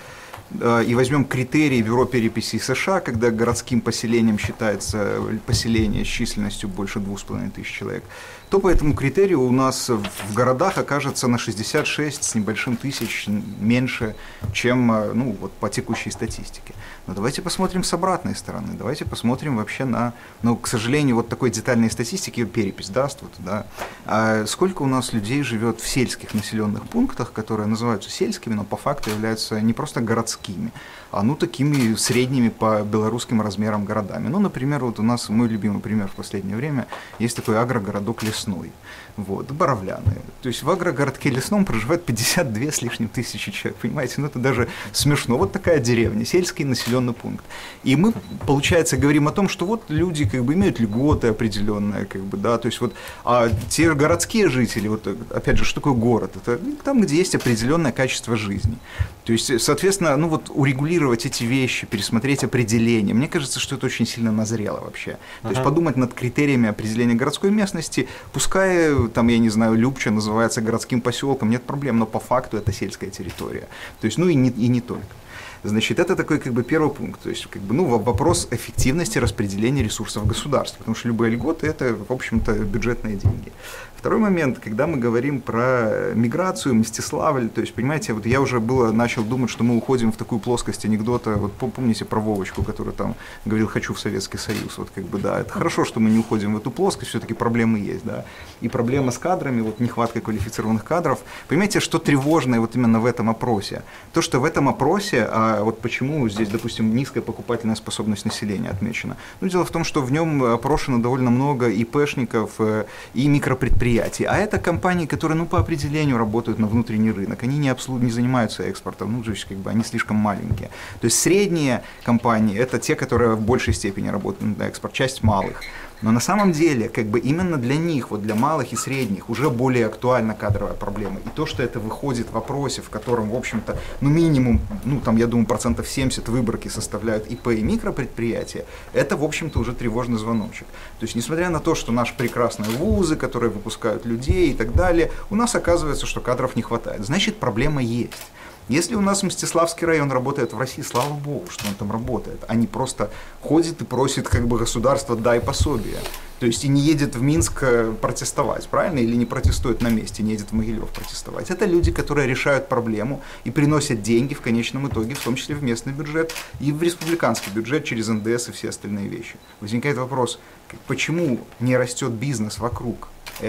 [SPEAKER 5] и возьмем критерии Бюро переписи США, когда городским поселением считается поселение с численностью больше 2500 человек, то по этому критерию у нас в городах окажется на 66 с небольшим тысяч меньше, чем ну, вот по текущей статистике. Но давайте посмотрим с обратной стороны, давайте посмотрим вообще на, ну, к сожалению, вот такой детальной статистики перепись даст, вот, да, сколько у нас людей живет в сельских населенных пунктах, которые называются сельскими, но по факту являются не просто городскими, а ну такими средними по белорусским размерам городами. Ну, например, вот у нас мой любимый пример в последнее время, есть такой агрогородок Лесной, вот, Боровляны. То есть в агрогородке Лесном проживает 52 с лишним тысячи человек, понимаете, ну это даже смешно. Вот такая деревня, сельский населенный пункт. И мы, получается, говорим о том, что вот люди как бы имеют льготы определенные, как бы, да, то есть вот, а те городские жители, вот опять же, что такое город? Это там, где есть определенное качество жизни. То есть, соответственно, ну вот урегулировать эти вещи, пересмотреть определение, мне кажется, что это очень сильно назрело вообще. То есть подумать над критериями определения городской местности, пускай там, я не знаю, Любча называется городским поселком, нет проблем, но по факту это сельская территория. То есть, ну и не только. Значит, это такой как бы первый пункт, то есть как бы, ну, вопрос эффективности распределения ресурсов государства, потому что любые льготы – это, в общем-то, бюджетные деньги. Второй момент, когда мы говорим про миграцию, Мстиславль, то есть, понимаете, вот я уже начал думать, что мы уходим в такую плоскость анекдота, вот помните про Вовочку, который там говорил «хочу в Советский Союз», вот как бы, да, это хорошо, что мы не уходим в эту плоскость, все-таки проблемы есть, да, и проблема с кадрами, вот нехватка квалифицированных кадров, понимаете, что тревожное вот именно в этом опросе, то, что в этом опросе, вот почему здесь, допустим, низкая покупательная способность населения отмечена, ну, дело в том, что в нем опрошено довольно много ИПшников и микропредприятий, а это компании, которые, ну, по определению работают на внутренний рынок, они не занимаются экспортом, ну, то есть, как бы, они слишком маленькие. То есть, средние компании – это те, которые в большей степени работают на экспорт, часть малых. Но на самом деле, как бы именно для них, вот для малых и средних, уже более актуальна кадровая проблема. И то, что это выходит в опросе, в котором, в общем-то, ну минимум, ну там, я думаю, 70% выборки составляют ИП и микропредприятия, это, в общем-то, уже тревожный звоночек. То есть, несмотря на то, что наши прекрасные вузы, которые выпускают людей и так далее, у нас оказывается, что кадров не хватает. Значит, проблема есть. Если у нас Мстиславский район работает в России, слава богу, что он там работает, а не просто ходит и просит как бы государство дай пособие. То есть и не едет в Минск протестовать, правильно? Или не протестует на месте, не едет в Могилев протестовать. Это люди, которые решают проблему и приносят деньги в конечном итоге, в том числе в местный бюджет и в республиканский бюджет через НДС и все остальные вещи. Возникает вопрос, почему не растет бизнес вокруг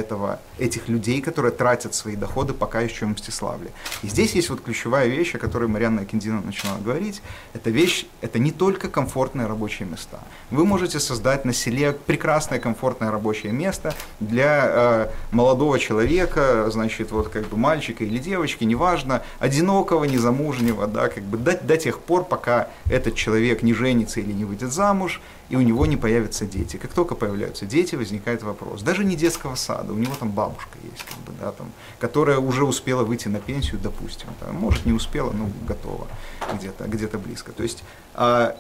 [SPEAKER 5] этих людей, которые тратят свои доходы пока еще в Мстиславле. И здесь есть вот ключевая вещь, о которой Марьяна Акиндина начала говорить. Эта вещь, это не только комфортные рабочие места. Вы можете создать на селе прекрасное комфортное рабочее место для молодого человека, значит, вот как бы мальчика или девочки, неважно, одинокого, незамужнего, да, как бы до тех пор, пока этот человек не женится или не выйдет замуж, и у него не появятся дети. Как только появляются дети, возникает вопрос. Даже не детского сада, у него там бабушка есть, как бы, да, там, которая уже успела выйти на пенсию, допустим. Да, может, не успела, но готова где-то близко. То есть, а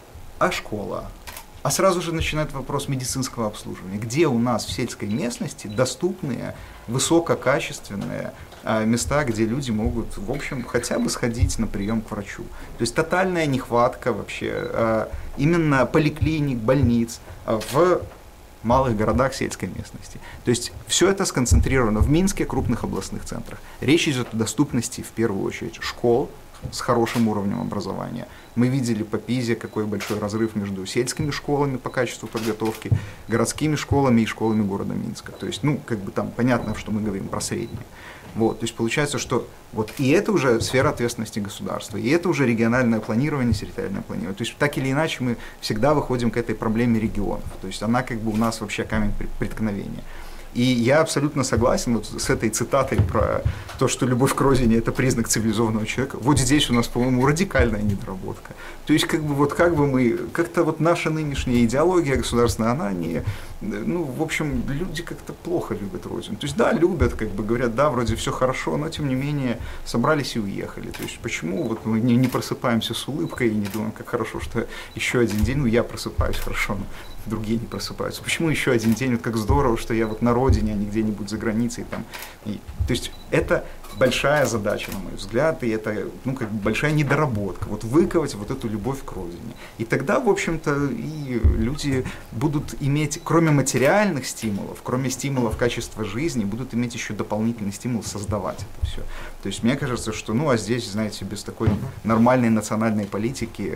[SPEAKER 5] школа? А сразу же начинает вопрос медицинского обслуживания. Где у нас в сельской местности доступные, высококачественные места, где люди могут, в общем, хотя бы сходить на прием к врачу. То есть тотальная нехватка вообще именно поликлиник, больниц в малых городах сельской местности. То есть все это сконцентрировано в Минске, крупных областных центрах. Речь идет о доступности, в первую очередь, школ, с хорошим уровнем образования. Мы видели по ПИЗе, какой большой разрыв между сельскими школами по качеству подготовки, городскими школами и школами города Минска. То есть, ну, как бы там понятно, что мы говорим про среднее. Вот, то есть получается, что вот и это уже сфера ответственности государства, и это уже региональное планирование, территориальное планирование. То есть так или иначе мы всегда выходим к этой проблеме регионов. То есть она как бы у нас вообще камень преткновения. И я абсолютно согласен вот с этой цитатой про то, что любовь к родине – это признак цивилизованного человека. Вот здесь у нас, по-моему, радикальная недоработка. То есть как бы вот как бы мы, как-то вот наша нынешняя идеология государственная, она не, ну, в общем, люди как-то плохо любят родину. То есть да, любят, как бы говорят, да, вроде все хорошо, но тем не менее собрались и уехали. То есть почему вот мы не просыпаемся с улыбкой и не думаем, как хорошо, что еще один день, ну я просыпаюсь хорошо, но другие не просыпаются. Почему еще один день, вот как здорово, что я вот на родине, а не где-нибудь за границей там. То есть это большая задача, на мой взгляд, и это, ну, как бы большая недоработка, вот выковать вот эту любовь к родине. И тогда, в общем-то, и люди будут иметь, кроме материальных стимулов, кроме стимулов качества жизни, будут иметь еще дополнительный стимул создавать это все. То есть мне кажется, что, ну, а здесь, знаете, без такой нормальной национальной политики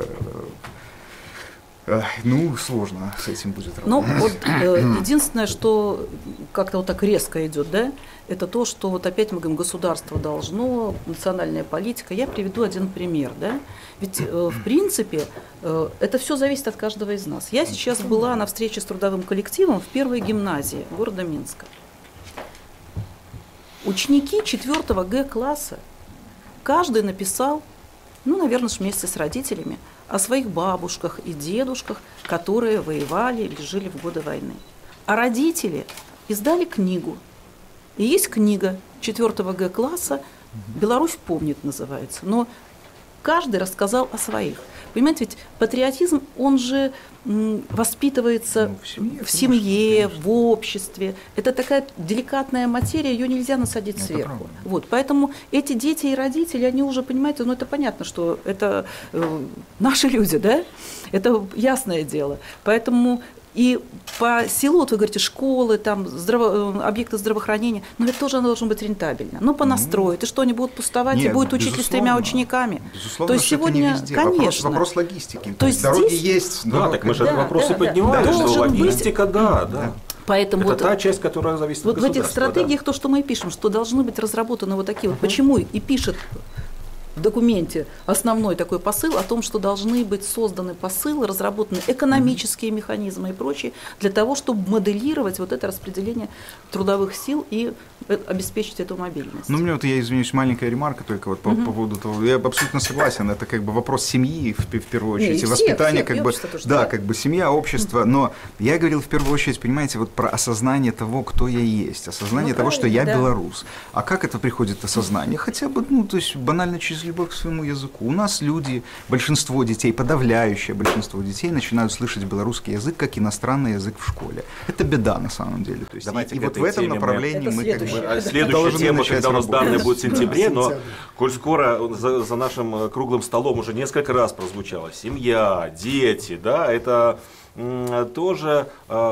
[SPEAKER 5] ну, сложно с этим будет работать.
[SPEAKER 3] Ну, вот единственное, что как-то вот так резко идет, да, это то, что вот опять мы говорим, государство должно, национальная политика. Я приведу один пример, да. Ведь, в принципе, это все зависит от каждого из нас. Я сейчас была на встрече с трудовым коллективом в первой гимназии города Минска. Ученики 4 Г-класса, каждый написал, ну, наверное, вместе с родителями, о своих бабушках и дедушках, которые воевали или жили в годы войны. А родители издали книгу. И есть книга 4 Г-класса «Беларусь помнит» называется. Но каждый рассказал о своих. Понимаете, ведь патриотизм, он же воспитывается в семье, в обществе. Это такая деликатная материя, ее нельзя насадить сверху. Вот, поэтому эти дети и родители, они уже, понимаете, ну это понятно, что это наши люди, да? Это ясное дело. Поэтому и по селу, вот вы говорите, школы, там, объекты здравоохранения, но это тоже должно быть рентабельно. Ну, по настрою. Это что, они будут пустовать, и будет учитель с 3 учениками?
[SPEAKER 5] Безусловно,
[SPEAKER 3] то есть сегодня, конечно.
[SPEAKER 5] Вопрос логистики.
[SPEAKER 3] То есть
[SPEAKER 5] дороги
[SPEAKER 3] здесь...
[SPEAKER 5] есть.
[SPEAKER 1] Да, так мы же этот вопрос и поднимали, что логистика, да.
[SPEAKER 3] Поэтому
[SPEAKER 1] это
[SPEAKER 3] вот,
[SPEAKER 1] та часть, которая зависит от
[SPEAKER 3] государства. Вот в этих стратегиях то, что мы пишем, что должны быть разработаны вот такие вот. Почему и пишет в документе основной такой посыл о том, что должны быть созданы посылы, разработаны экономические механизмы и прочее, для того, чтобы моделировать вот это распределение трудовых сил и обеспечить эту мобильность.
[SPEAKER 5] Ну, мне вот, я извиняюсь, маленькая ремарка только вот по поводу того, я абсолютно согласен, это как бы вопрос семьи в первую очередь, и воспитание, как бы, да, как бы семья, общество, но я говорил в первую очередь, понимаете, вот про осознание того, кто я есть, осознание того, что я белорус. А как это приходит осознание? Хотя бы, ну, то есть банально через любовь к своему языку. У нас люди, большинство детей, подавляющее большинство детей начинают слышать белорусский язык как иностранный язык в школе. Это беда на самом деле. То есть, и вот в этом направлении мы как бы
[SPEAKER 1] следующая тема, когда у нас данные будут в сентябре, но коль скоро за нашим круглым столом уже несколько раз прозвучало семья, дети, да, это тоже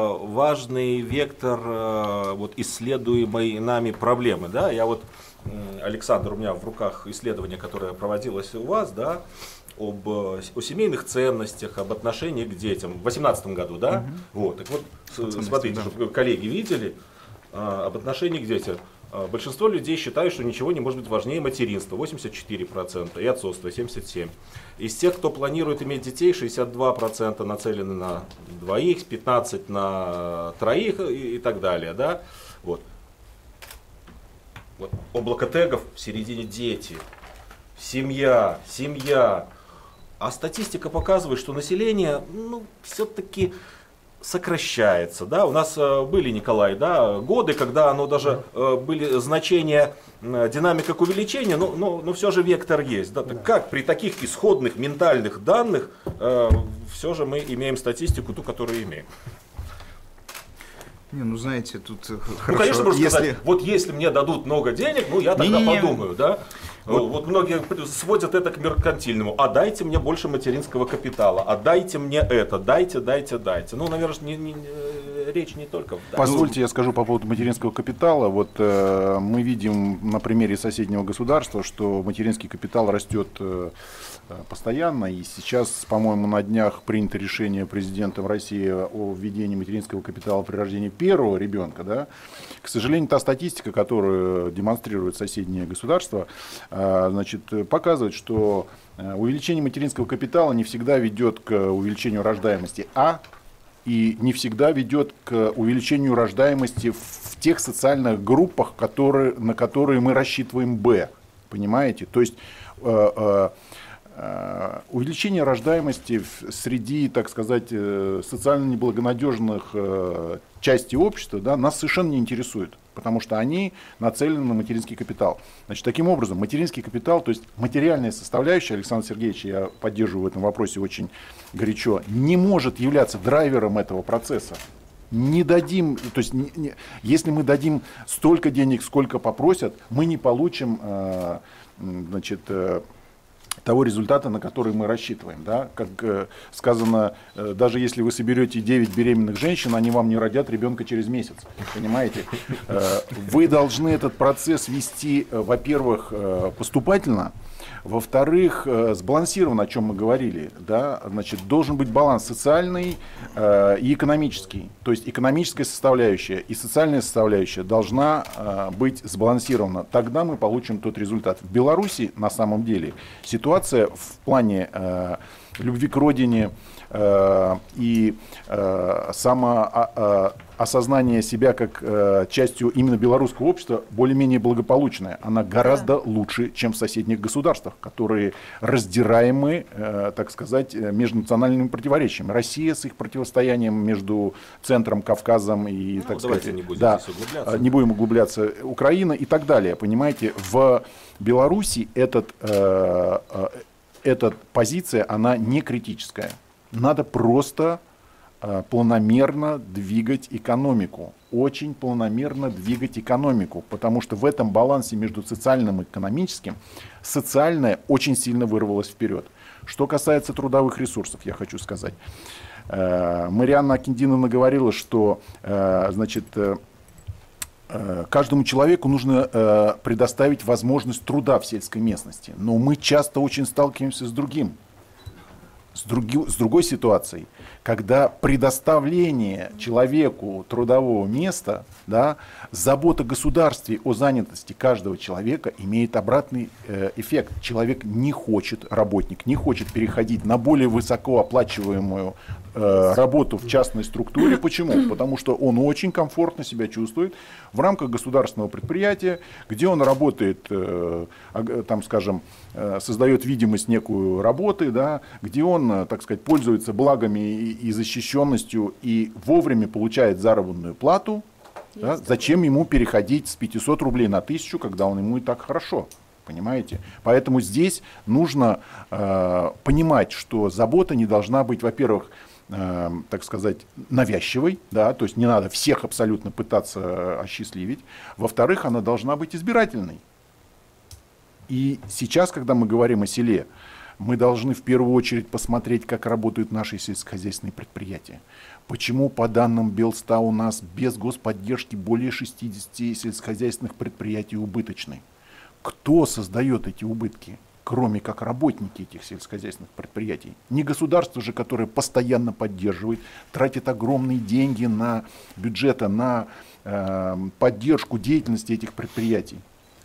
[SPEAKER 1] важный вектор вот, исследуемой нами проблемы. Да? Я вот, Александр, у меня в руках исследование, которое проводилось у вас, да, о семейных ценностях, об отношении к детям в 2018 году. Да? Вот, так вот, смотрите, чтобы коллеги видели, об отношении к детям. Большинство людей считают, что ничего не может быть важнее материнства, 84%, и отцовства, 77%. Из тех, кто планирует иметь детей, 62% нацелены на двоих, 15% на троих и так далее. Да? Вот. Вот. Облако тегов в середине дети, семья. А статистика показывает, что население, ну, все-таки сокращается. Да? У нас были, Николай, да, годы, когда оно даже были значения, динамика к увеличению, но все же вектор есть. Да? Так как при таких исходных ментальных данных все же мы имеем статистику, ту, которую имеем?
[SPEAKER 5] Не, ну знаете, тут хорошо.
[SPEAKER 1] Ну, конечно, можно сказать, вот если мне дадут много денег, ну я тогда подумаю, да. Вот многие сводят это к меркантильному. А дайте мне больше материнского капитала, а дайте мне это, дайте. Ну, наверное, речь не только в...
[SPEAKER 4] Позвольте, я скажу по поводу материнского капитала. Вот мы видим на примере соседнего государства, что материнский капитал растет постоянно. И сейчас, по-моему, на днях принято решение президентом России о введении материнского капитала при рождении первого ребенка. Да? К сожалению, та статистика, которую демонстрирует соседнее государство, значит, показывает, что увеличение материнского капитала не всегда ведет к увеличению рождаемости, и не всегда ведет к увеличению рождаемости в тех социальных группах, на которые мы рассчитываем Б. Понимаете? То есть увеличение рождаемости среди, так сказать, социально неблагонадежных частей общества, да, нас совершенно не интересует, потому что они нацелены на материнский капитал. Значит, таким образом, материнский капитал, то есть материальная составляющая, Александр Сергеевич, я поддерживаю в этом вопросе очень горячо, не может являться драйвером этого процесса. Не дадим, то есть если мы дадим столько денег, сколько попросят, мы не получим, значит, того результата, на который мы рассчитываем. Да? Как сказано, даже если вы соберете 9 беременных женщин, они вам не родят ребенка через месяц. Понимаете? Вы должны этот процесс вести, во-первых, поступательно, во-вторых, сбалансированно, о чем мы говорили. Да? Значит, должен быть баланс социальный и экономический. То есть экономическая составляющая и социальная составляющая должна быть сбалансирована. Тогда мы получим тот результат. В Беларуси на самом деле ситуация в плане любви к родине и осознание себя как частью именно белорусского общества более-менее благополучная. Она гораздо лучше, чем в соседних государствах, которые раздираемы, так сказать, межнациональными противоречиями. Россия с их противостоянием между центром, Кавказом и, так сказать,
[SPEAKER 1] не будем
[SPEAKER 4] здесь углубляться. Не будем углубляться, Украина и так далее. Понимаете, в Беларуси эта позиция, она не критическая. Надо просто планомерно двигать экономику, очень планомерно двигать экономику, потому что в этом балансе между социальным и экономическим социальное очень сильно вырвалось вперед. Что касается трудовых ресурсов, я хочу сказать. Марианна Акиндиновна говорила, что значит, каждому человеку нужно предоставить возможность труда в сельской местности, но мы часто очень сталкиваемся с другой ситуацией, когда предоставление человеку трудового места, да, забота государства о занятости каждого человека имеет обратный эффект. Человек не хочет, работник не хочет переходить на более высокооплачиваемую работу в частной структуре. Почему? Потому что он очень комфортно себя чувствует в рамках государственного предприятия, где он работает, там, скажем, создает видимость некую работы, да, где он, так сказать, пользуется благами и защищенностью и вовремя получает заработную плату. Да, зачем ему переходить с 500 рублей на 1000, когда ему и так хорошо? Понимаете? Поэтому здесь нужно понимать, что забота не должна быть, во-первых, так сказать, навязчивой, да, то есть не надо всех абсолютно пытаться осчастливить. Во-вторых, она должна быть избирательной. И сейчас, когда мы говорим о селе, мы должны в первую очередь посмотреть, как работают наши сельскохозяйственные предприятия. Почему, по данным Белста, у нас без господдержки более 60 сельскохозяйственных предприятий убыточны? Кто создает эти убытки, кроме как работники этих сельскохозяйственных предприятий? Не государство же, которое постоянно поддерживает, тратит огромные деньги на бюджеты, на поддержку деятельности этих предприятий.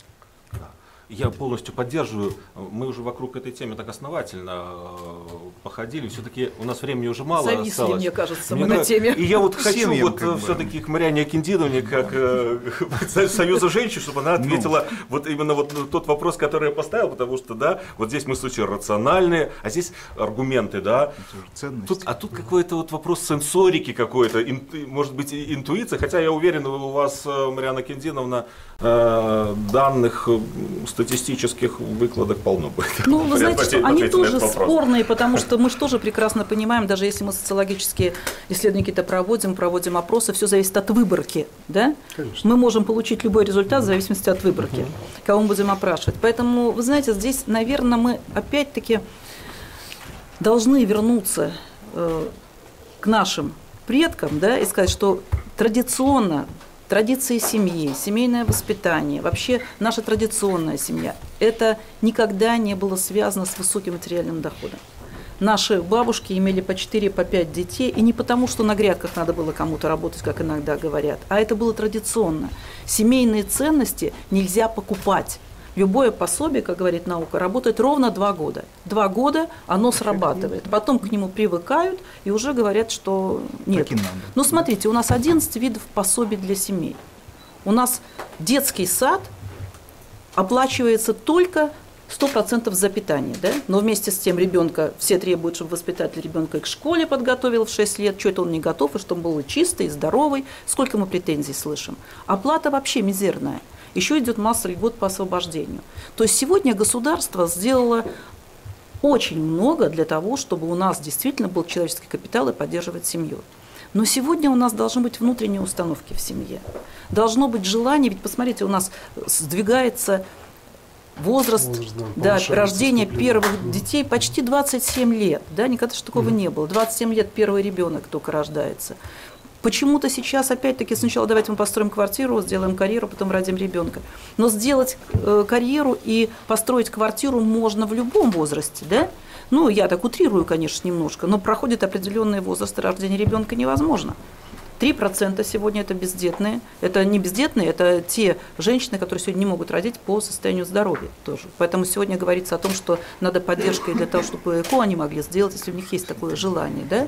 [SPEAKER 1] Я полностью поддерживаю. Мы уже вокруг этой темы так основательно походили. Все-таки у нас времени уже мало
[SPEAKER 3] зависли,
[SPEAKER 1] осталось.
[SPEAKER 3] Мне кажется, мы на теме.
[SPEAKER 1] И я вот хочу
[SPEAKER 5] Семьям,
[SPEAKER 1] вот все-таки к Марианне Акиндиновне, как представитель Союза женщин, чтобы она ответила вот именно вот тот вопрос, который я поставил, потому что, да, вот здесь мы случаи рациональные, а здесь аргументы, да. Тут какой-то вот вопрос сенсорики какой-то, может быть, интуиция, хотя я уверен, у вас, Марианна Акиндиновна, данных статистических выкладок полно будет.
[SPEAKER 3] Ну, вы знаете, что они тоже спорные, потому что мы же тоже прекрасно понимаем, даже если мы социологические исследования какие-то проводим опросы, все зависит от выборки, да? Конечно. Мы можем получить любой результат в зависимости от выборки, кого мы будем опрашивать. Поэтому, вы знаете, здесь, наверное, мы опять-таки должны вернуться к нашим предкам, да, и сказать, что традиционно традиции семьи, семейное воспитание, вообще наша традиционная семья, это никогда не было связано с высоким материальным доходом. Наши бабушки имели по 4, по 5 детей, и не потому, что на грядках надо было кому-то работать, как иногда говорят, а это было традиционно. Семейные ценности нельзя покупать. Любое пособие, как говорит наука, работает ровно 2 года. 2 года оно срабатывает. Потом к нему привыкают и уже говорят, что нет. Ну, смотрите, у нас 11 видов пособий для семей. У нас детский сад оплачивается только 100% за питание, да? Но вместе с тем ребенка, все требуют, чтобы воспитатель ребенка к школе подготовил в 6 лет, что это он не готов, и чтобы он был чистый, здоровый. Сколько мы претензий слышим. Оплата вообще мизерная. Еще идет масса льгот по освобождению. То есть сегодня государство сделало очень много для того, чтобы у нас действительно был человеческий капитал и поддерживать семью. Но сегодня у нас должны быть внутренние установки в семье. Должно быть желание, ведь посмотрите, у нас сдвигается возраст рождения первых детей почти 27 лет. Да? Никогда же такого не было. 27 лет первый ребенок только рождается. Почему-то сейчас, опять-таки, сначала давайте мы построим квартиру, сделаем карьеру, потом родим ребенка. Но сделать карьеру и построить квартиру можно в любом возрасте, да? Ну, я так утрирую, конечно, немножко, но проходит определенный возраст, рождения ребенка невозможно. 3% сегодня это бездетные. Это не бездетные, это те женщины, которые сегодня не могут родить по состоянию здоровья тоже. Поэтому сегодня говорится о том, что надо поддержка и для того, чтобы ЭКО они могли сделать, если у них есть такое желание, да?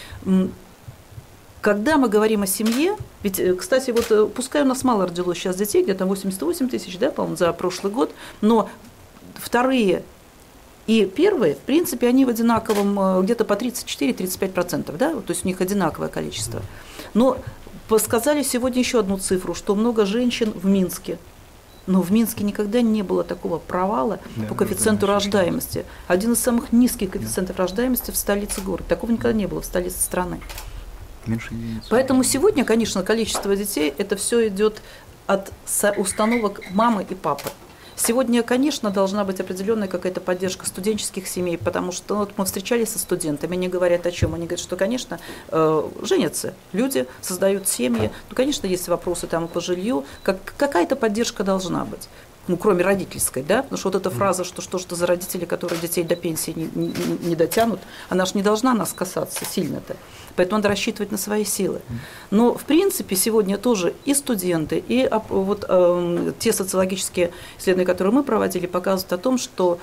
[SPEAKER 3] Когда мы говорим о семье, ведь, кстати, вот пускай у нас мало родилось сейчас детей, где-то 88 тысяч, да, по-моему, за прошлый год, но вторые и первые, в принципе, они в одинаковом, где-то по 34-35%, да, то есть у них одинаковое количество. Но сказали сегодня еще одну цифру, что много женщин в Минске. Но в Минске никогда не было такого провала по коэффициенту рождаемости. Один из самых низких коэффициентов рождаемости в столице города. Такого никогда не было в столице страны. Поэтому сегодня, конечно, количество детей, это все идет от установок мамы и папы. Сегодня, конечно, должна быть определенная какая-то поддержка студенческих семей, потому что вот мы встречались со студентами, они говорят о чем? Они говорят, что, конечно, женятся люди, создают семьи, ну, конечно, есть вопросы там по жилью, какая-то поддержка должна быть. Ну, кроме родительской, да, потому что вот эта фраза, что за родители, которые детей до пенсии не дотянут, она же не должна нас касаться сильно-то. Поэтому надо рассчитывать на свои силы. Но, в принципе, сегодня тоже и студенты, и вот те социологические исследования, которые мы проводили, показывают о том, что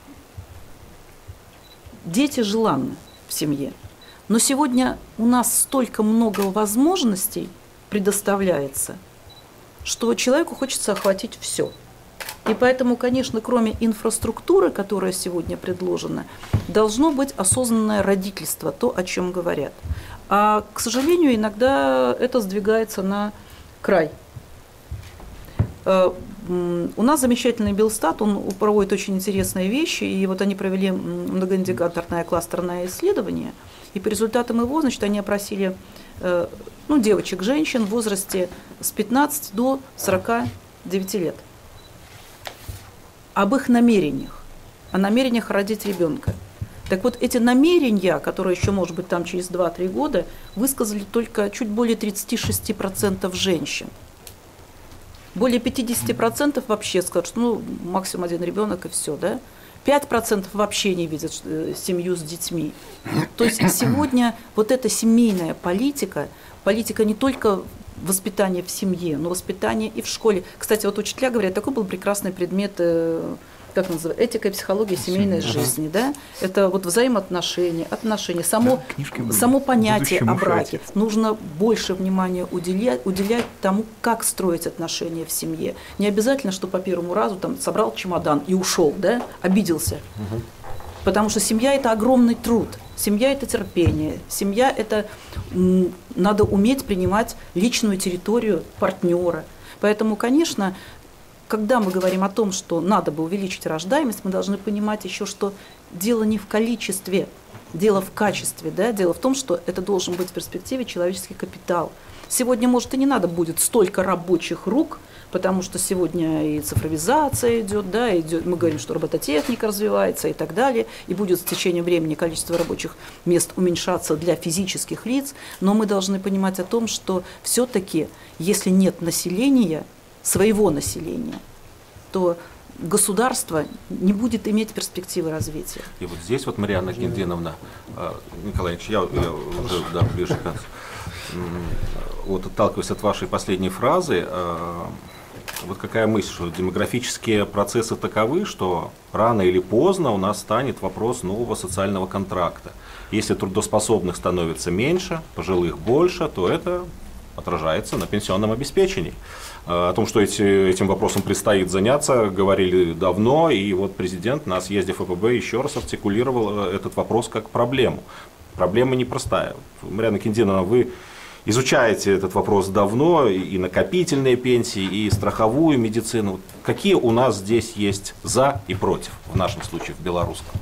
[SPEAKER 3] дети желанны в семье. Но сегодня у нас столько много возможностей предоставляется, что человеку хочется охватить все. И поэтому, конечно, кроме инфраструктуры, которая сегодня предложена, должно быть осознанное родительство, то, о чем говорят. А, к сожалению, иногда это сдвигается на край. У нас замечательный Белстат, он проводит очень интересные вещи, и вот они провели многоиндикаторное кластерное исследование, и по результатам его, значит, они опросили девочек, женщин в возрасте с 15 до 49 лет. Об их намерениях, о намерениях родить ребенка. Так вот, эти намерения, которые еще, может быть, там через 2-3 года, высказали только чуть более 36% женщин. Более 50% вообще скажут, что максимум 1 ребенок и все, да? 5% вообще не видят семью с детьми. То есть сегодня вот эта семейная политика не только воспитание в семье, но воспитание и в школе. Кстати, вот учителя говорят, такой был прекрасный предмет, как называется, этика и психология семейной жизни, да? Это вот взаимоотношения, отношения, само понятие о браке. Нужно больше внимания уделять тому, как строить отношения в семье. Не обязательно, что по первому разу там собрал чемодан и ушел, да, обиделся. Потому что семья – это огромный труд, семья – это терпение, семья – это надо уметь принимать личную территорию партнера. Поэтому, конечно, когда мы говорим о том, что надо бы увеличить рождаемость, мы должны понимать еще, что дело не в количестве, дело в качестве, да? Дело в том, что это должен быть в перспективе человеческий капитал. Сегодня, может, и не надо будет столько рабочих рук, потому что сегодня и цифровизация идет, да, мы говорим, что робототехника развивается и так далее, и будет с течением времени количество рабочих мест уменьшаться для физических лиц, но мы должны понимать о том, что все-таки, если нет населения, своего населения, то государство не будет иметь перспективы развития.
[SPEAKER 1] И вот здесь вот Марьяна Киндиновна, Николай Ильич, я уже ближе к концу. Вот отталкиваясь от вашей последней фразы, вот какая мысль, что демографические процессы таковы, что рано или поздно у нас станет вопрос нового социального контракта. Если трудоспособных становится меньше, пожилых больше, то это отражается на пенсионном обеспечении. О том, что этим вопросом предстоит заняться, говорили давно, и вот президент на съезде ФПБ еще раз артикулировал этот вопрос как проблему. Проблема непростая. Марьяна Киндиновна, вы изучаете этот вопрос давно, и накопительные пенсии, и страховую медицину. Какие у нас здесь есть за и против, в нашем случае, в белорусском?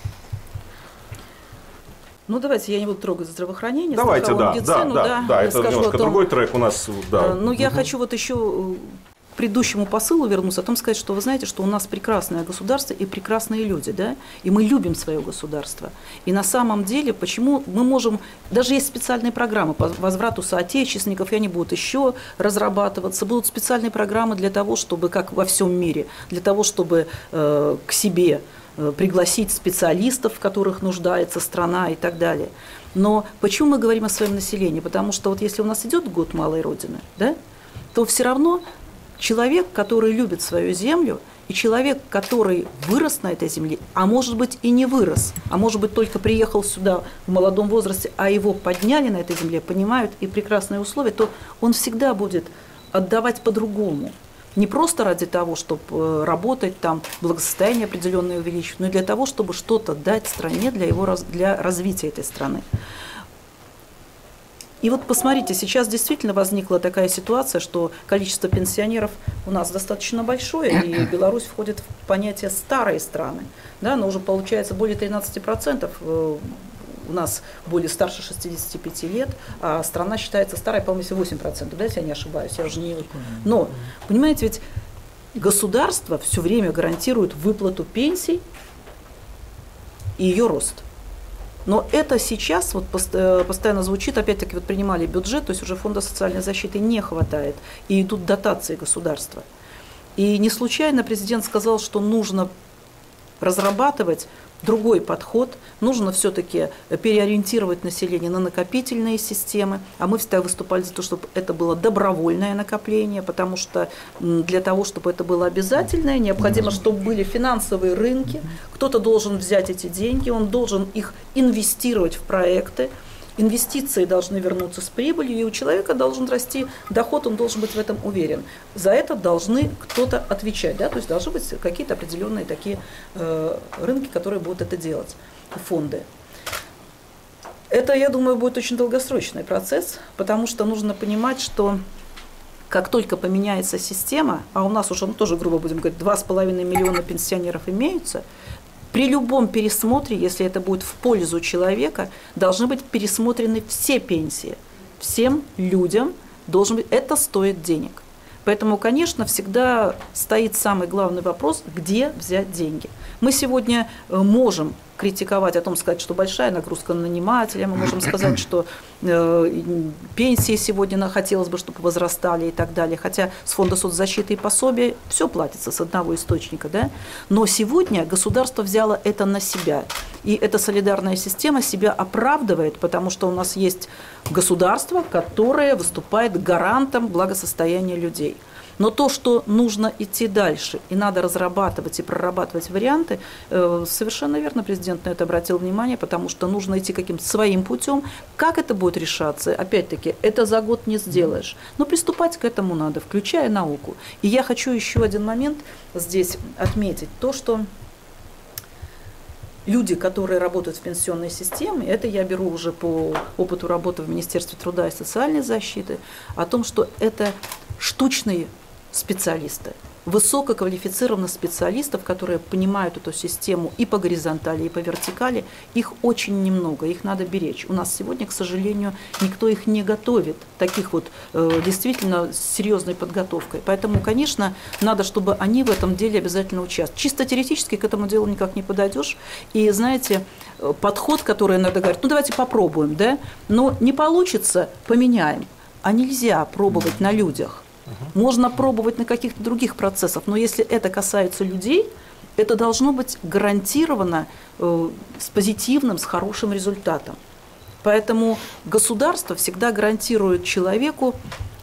[SPEAKER 3] Ну, давайте я не буду трогать здравоохранение,
[SPEAKER 1] давайте,
[SPEAKER 3] страховую медицину.
[SPEAKER 1] Да, это немножко другой трек у нас. Да.
[SPEAKER 3] Но я хочу вот еще к предыдущему посылу вернуться, о том сказать, что вы знаете, что у нас прекрасное государство и прекрасные люди, да, и мы любим свое государство. И на самом деле, почему мы можем, даже есть специальные программы по возврату соотечественников, и они будут еще разрабатываться, будут специальные программы для того, чтобы, как во всем мире, для того, чтобы к себе пригласить специалистов, в которых нуждается страна и так далее. Но почему мы говорим о своем населении? Потому что вот если у нас идет год малой Родины, да, то все равно человек, который любит свою землю, и человек, который вырос на этой земле, а может быть и не вырос, а может быть только приехал сюда в молодом возрасте, а его подняли на этой земле, понимают и прекрасные условия, то он всегда будет отдавать по-другому. Не просто ради того, чтобы работать там, благосостояние определенное увеличить, но и для того, чтобы что-то дать стране для развития этой страны. И вот посмотрите, сейчас действительно возникла такая ситуация, что количество пенсионеров у нас достаточно большое, и Беларусь входит в понятие «старые страны». Да, но уже получается более 13%. У нас более старше 65 лет, а страна считается старой, по-моему, 8%, да, если я не ошибаюсь, я уже не... Но, понимаете, ведь государство все время гарантирует выплату пенсий и ее рост. Но это сейчас вот постоянно звучит, опять-таки вот принимали бюджет, то есть уже фонда социальной защиты не хватает, и идут дотации государства. И не случайно президент сказал, что нужно разрабатывать другой подход, нужно все-таки переориентировать население на накопительные системы, а мы всегда выступали за то, чтобы это было добровольное накопление, потому что для того, чтобы это было обязательное, необходимо, чтобы были финансовые рынки, кто-то должен взять эти деньги, он должен их инвестировать в проекты, инвестиции должны вернуться с прибылью, и у человека должен расти доход, он должен быть в этом уверен. За это должны кто-то отвечать, да? То есть должны быть какие-то определенные такие рынки, которые будут это делать, фонды. Это, я думаю, будет очень долгосрочный процесс, потому что нужно понимать, что как только поменяется система, а у нас уже, тоже грубо будем говорить, 2,5 миллиона пенсионеров имеются, при любом пересмотре, если это будет в пользу человека, должны быть пересмотрены все пенсии. Всем людям должен быть, это стоит денег. Поэтому, конечно, всегда стоит самый главный вопрос, где взять деньги. Мы сегодня можем критиковать, о том сказать, что большая нагрузка на нанимателя, мы можем сказать, что пенсии сегодня хотелось бы, чтобы возрастали и так далее, хотя с фонда соцзащиты и пособия все платится с одного источника, да? Но сегодня государство взяло это на себя, и эта солидарная система себя оправдывает, потому что у нас есть государство, которое выступает гарантом благосостояния людей. Но то, что нужно идти дальше, и надо разрабатывать и прорабатывать варианты, совершенно верно президент на это обратил внимание, потому что нужно идти каким-то своим путем. Как это будет решаться? Опять-таки, это за год не сделаешь. Но приступать к этому надо, включая науку. И я хочу еще один момент здесь отметить. То, что люди, которые работают в пенсионной системе, это я беру уже по опыту работы в Министерстве труда и социальной защиты, о том, что это штучные специалисты. высококвалифицированных специалистов, которые понимают эту систему и по горизонтали, и по вертикали, их очень немного, их надо беречь. У нас сегодня, к сожалению, никто их не готовит, таких вот действительно с серьезной подготовкой. Поэтому, конечно, надо, чтобы они в этом деле обязательно участвовали. Чисто теоретически к этому делу никак не подойдешь. И, знаете, подход, который иногда говорит, ну давайте попробуем, да, но не получится, поменяем. А нельзя пробовать на людях. Можно пробовать на каких-то других процессах, но если это касается людей, это должно быть гарантированно с позитивным, с хорошим результатом. Поэтому государство всегда гарантирует человеку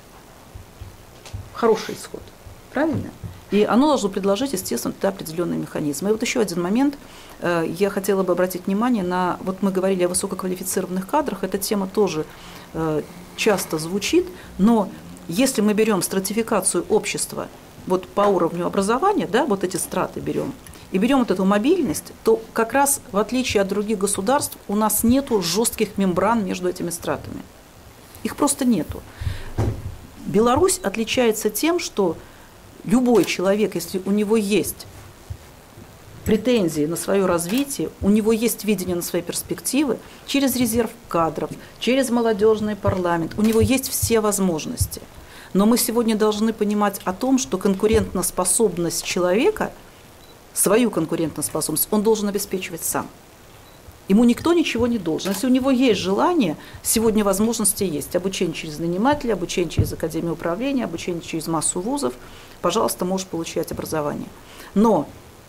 [SPEAKER 3] хороший исход. Правильно? И оно должно предложить, естественно, определенные механизмы. И вот еще один момент. Я хотела бы обратить внимание на... Вот мы говорили о высококвалифицированных кадрах. Эта тема тоже часто звучит, но... Если мы берем стратификацию общества вот по уровню образования, да, вот эти страты берем, и берем вот эту мобильность, то как раз в отличие от других государств у нас нету жестких мембран между этими стратами. Их просто нету. Беларусь отличается тем, что любой человек, если у него есть претензии на свое развитие, у него есть видение на свои перспективы, через резерв кадров, через молодежный парламент, у него есть все возможности. Но мы сегодня должны понимать о том, что конкурентоспособность человека, свою конкурентоспособность, он должен обеспечивать сам. Ему никто ничего не должен. Если у него есть желание, сегодня возможности есть. Обучение через нанимателя, обучение через Академию управления, обучение через массу вузов. Пожалуйста, можешь получать образование. Но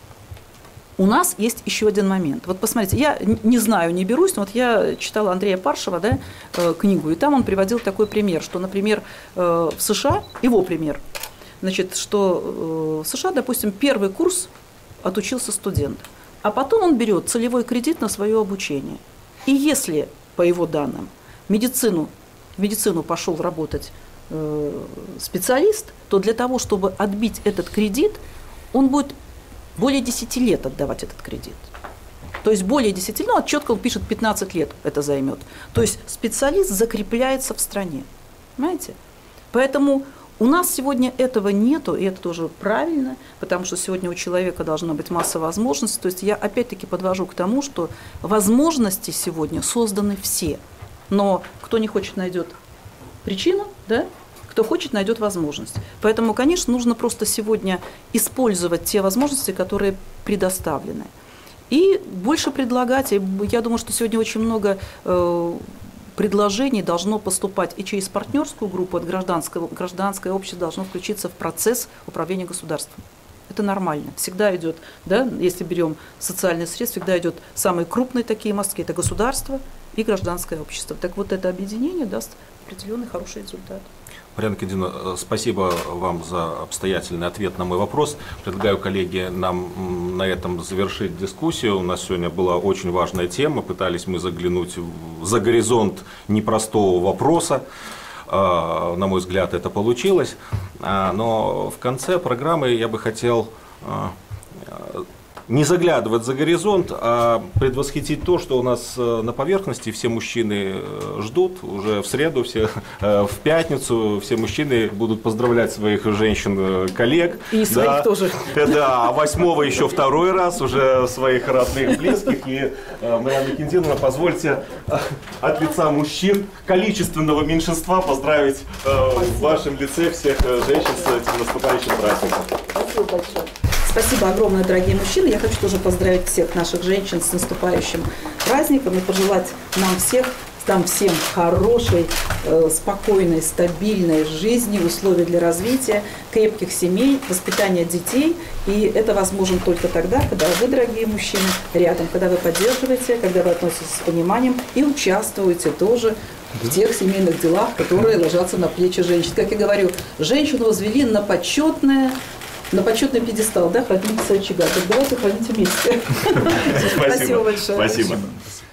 [SPEAKER 3] у нас есть еще один момент. Вот посмотрите, я не знаю, не берусь, но вот я читала Андрея Паршева, да, книгу, и там он приводил такой пример, что, например, в США, его пример, значит, что в США, допустим, первый курс отучился студент, а потом он берет целевой кредит на свое обучение. И если, по его данным, в медицину пошел работать специалист, то для того, чтобы отбить этот кредит, он будет более 10 лет отдавать этот кредит. То есть более 10 лет, ну, отчетка он пишет, 15 лет это займет. То есть специалист закрепляется в стране. Понимаете? Поэтому у нас сегодня этого нету, и это тоже правильно, потому что сегодня у человека должна быть масса возможностей. То есть я опять-таки подвожу к тому, что возможности сегодня созданы все. Но кто не хочет, найдет причину, да? Кто хочет, найдет возможность. Поэтому, конечно, нужно просто сегодня использовать те возможности, которые предоставлены. И больше предлагать. Я думаю, что сегодня очень много предложений должно поступать и через партнерскую группу от гражданское общество должно включиться в процесс управления государством. Это нормально. Всегда идет, да, если берем социальные средства, всегда идет самые крупные такие мостки. Это государство и гражданское общество. Так вот, это объединение даст определенный хороший результат.
[SPEAKER 1] Марьяна Кендиевна, спасибо вам за обстоятельный ответ на мой вопрос. Предлагаю, коллеги, нам на этом завершить дискуссию. У нас сегодня была очень важная тема. Пытались мы заглянуть за горизонт непростого вопроса. На мой взгляд, это получилось. Но в конце программы я бы хотел не заглядывать за горизонт, а предвосхитить то, что у нас на поверхности все мужчины ждут. Уже в среду, в пятницу все мужчины будут поздравлять своих женщин-коллег.
[SPEAKER 3] И своих тоже.
[SPEAKER 1] Да, а 8-го еще второй раз уже своих родных, близких. И, Марьяна Кендиевна, позвольте от лица мужчин количественного меньшинства поздравить в вашем лице всех женщин с этим наступающим праздником.
[SPEAKER 3] Спасибо большое. Спасибо огромное, дорогие мужчины. Я хочу тоже поздравить всех наших женщин с наступающим праздником и пожелать нам всем хорошей, спокойной, стабильной жизни, условий для развития, крепких семей, воспитания детей. И это возможно только тогда, когда вы, дорогие мужчины, рядом, когда вы поддерживаете, когда вы относитесь с пониманием и участвуете тоже в тех семейных делах, которые ложатся на плечи женщин. Как я говорю, женщину возвели на почетный пьедестал, да, хранительница очага. Так давайте хранить вместе.
[SPEAKER 1] Спасибо
[SPEAKER 3] большое.
[SPEAKER 1] Спасибо.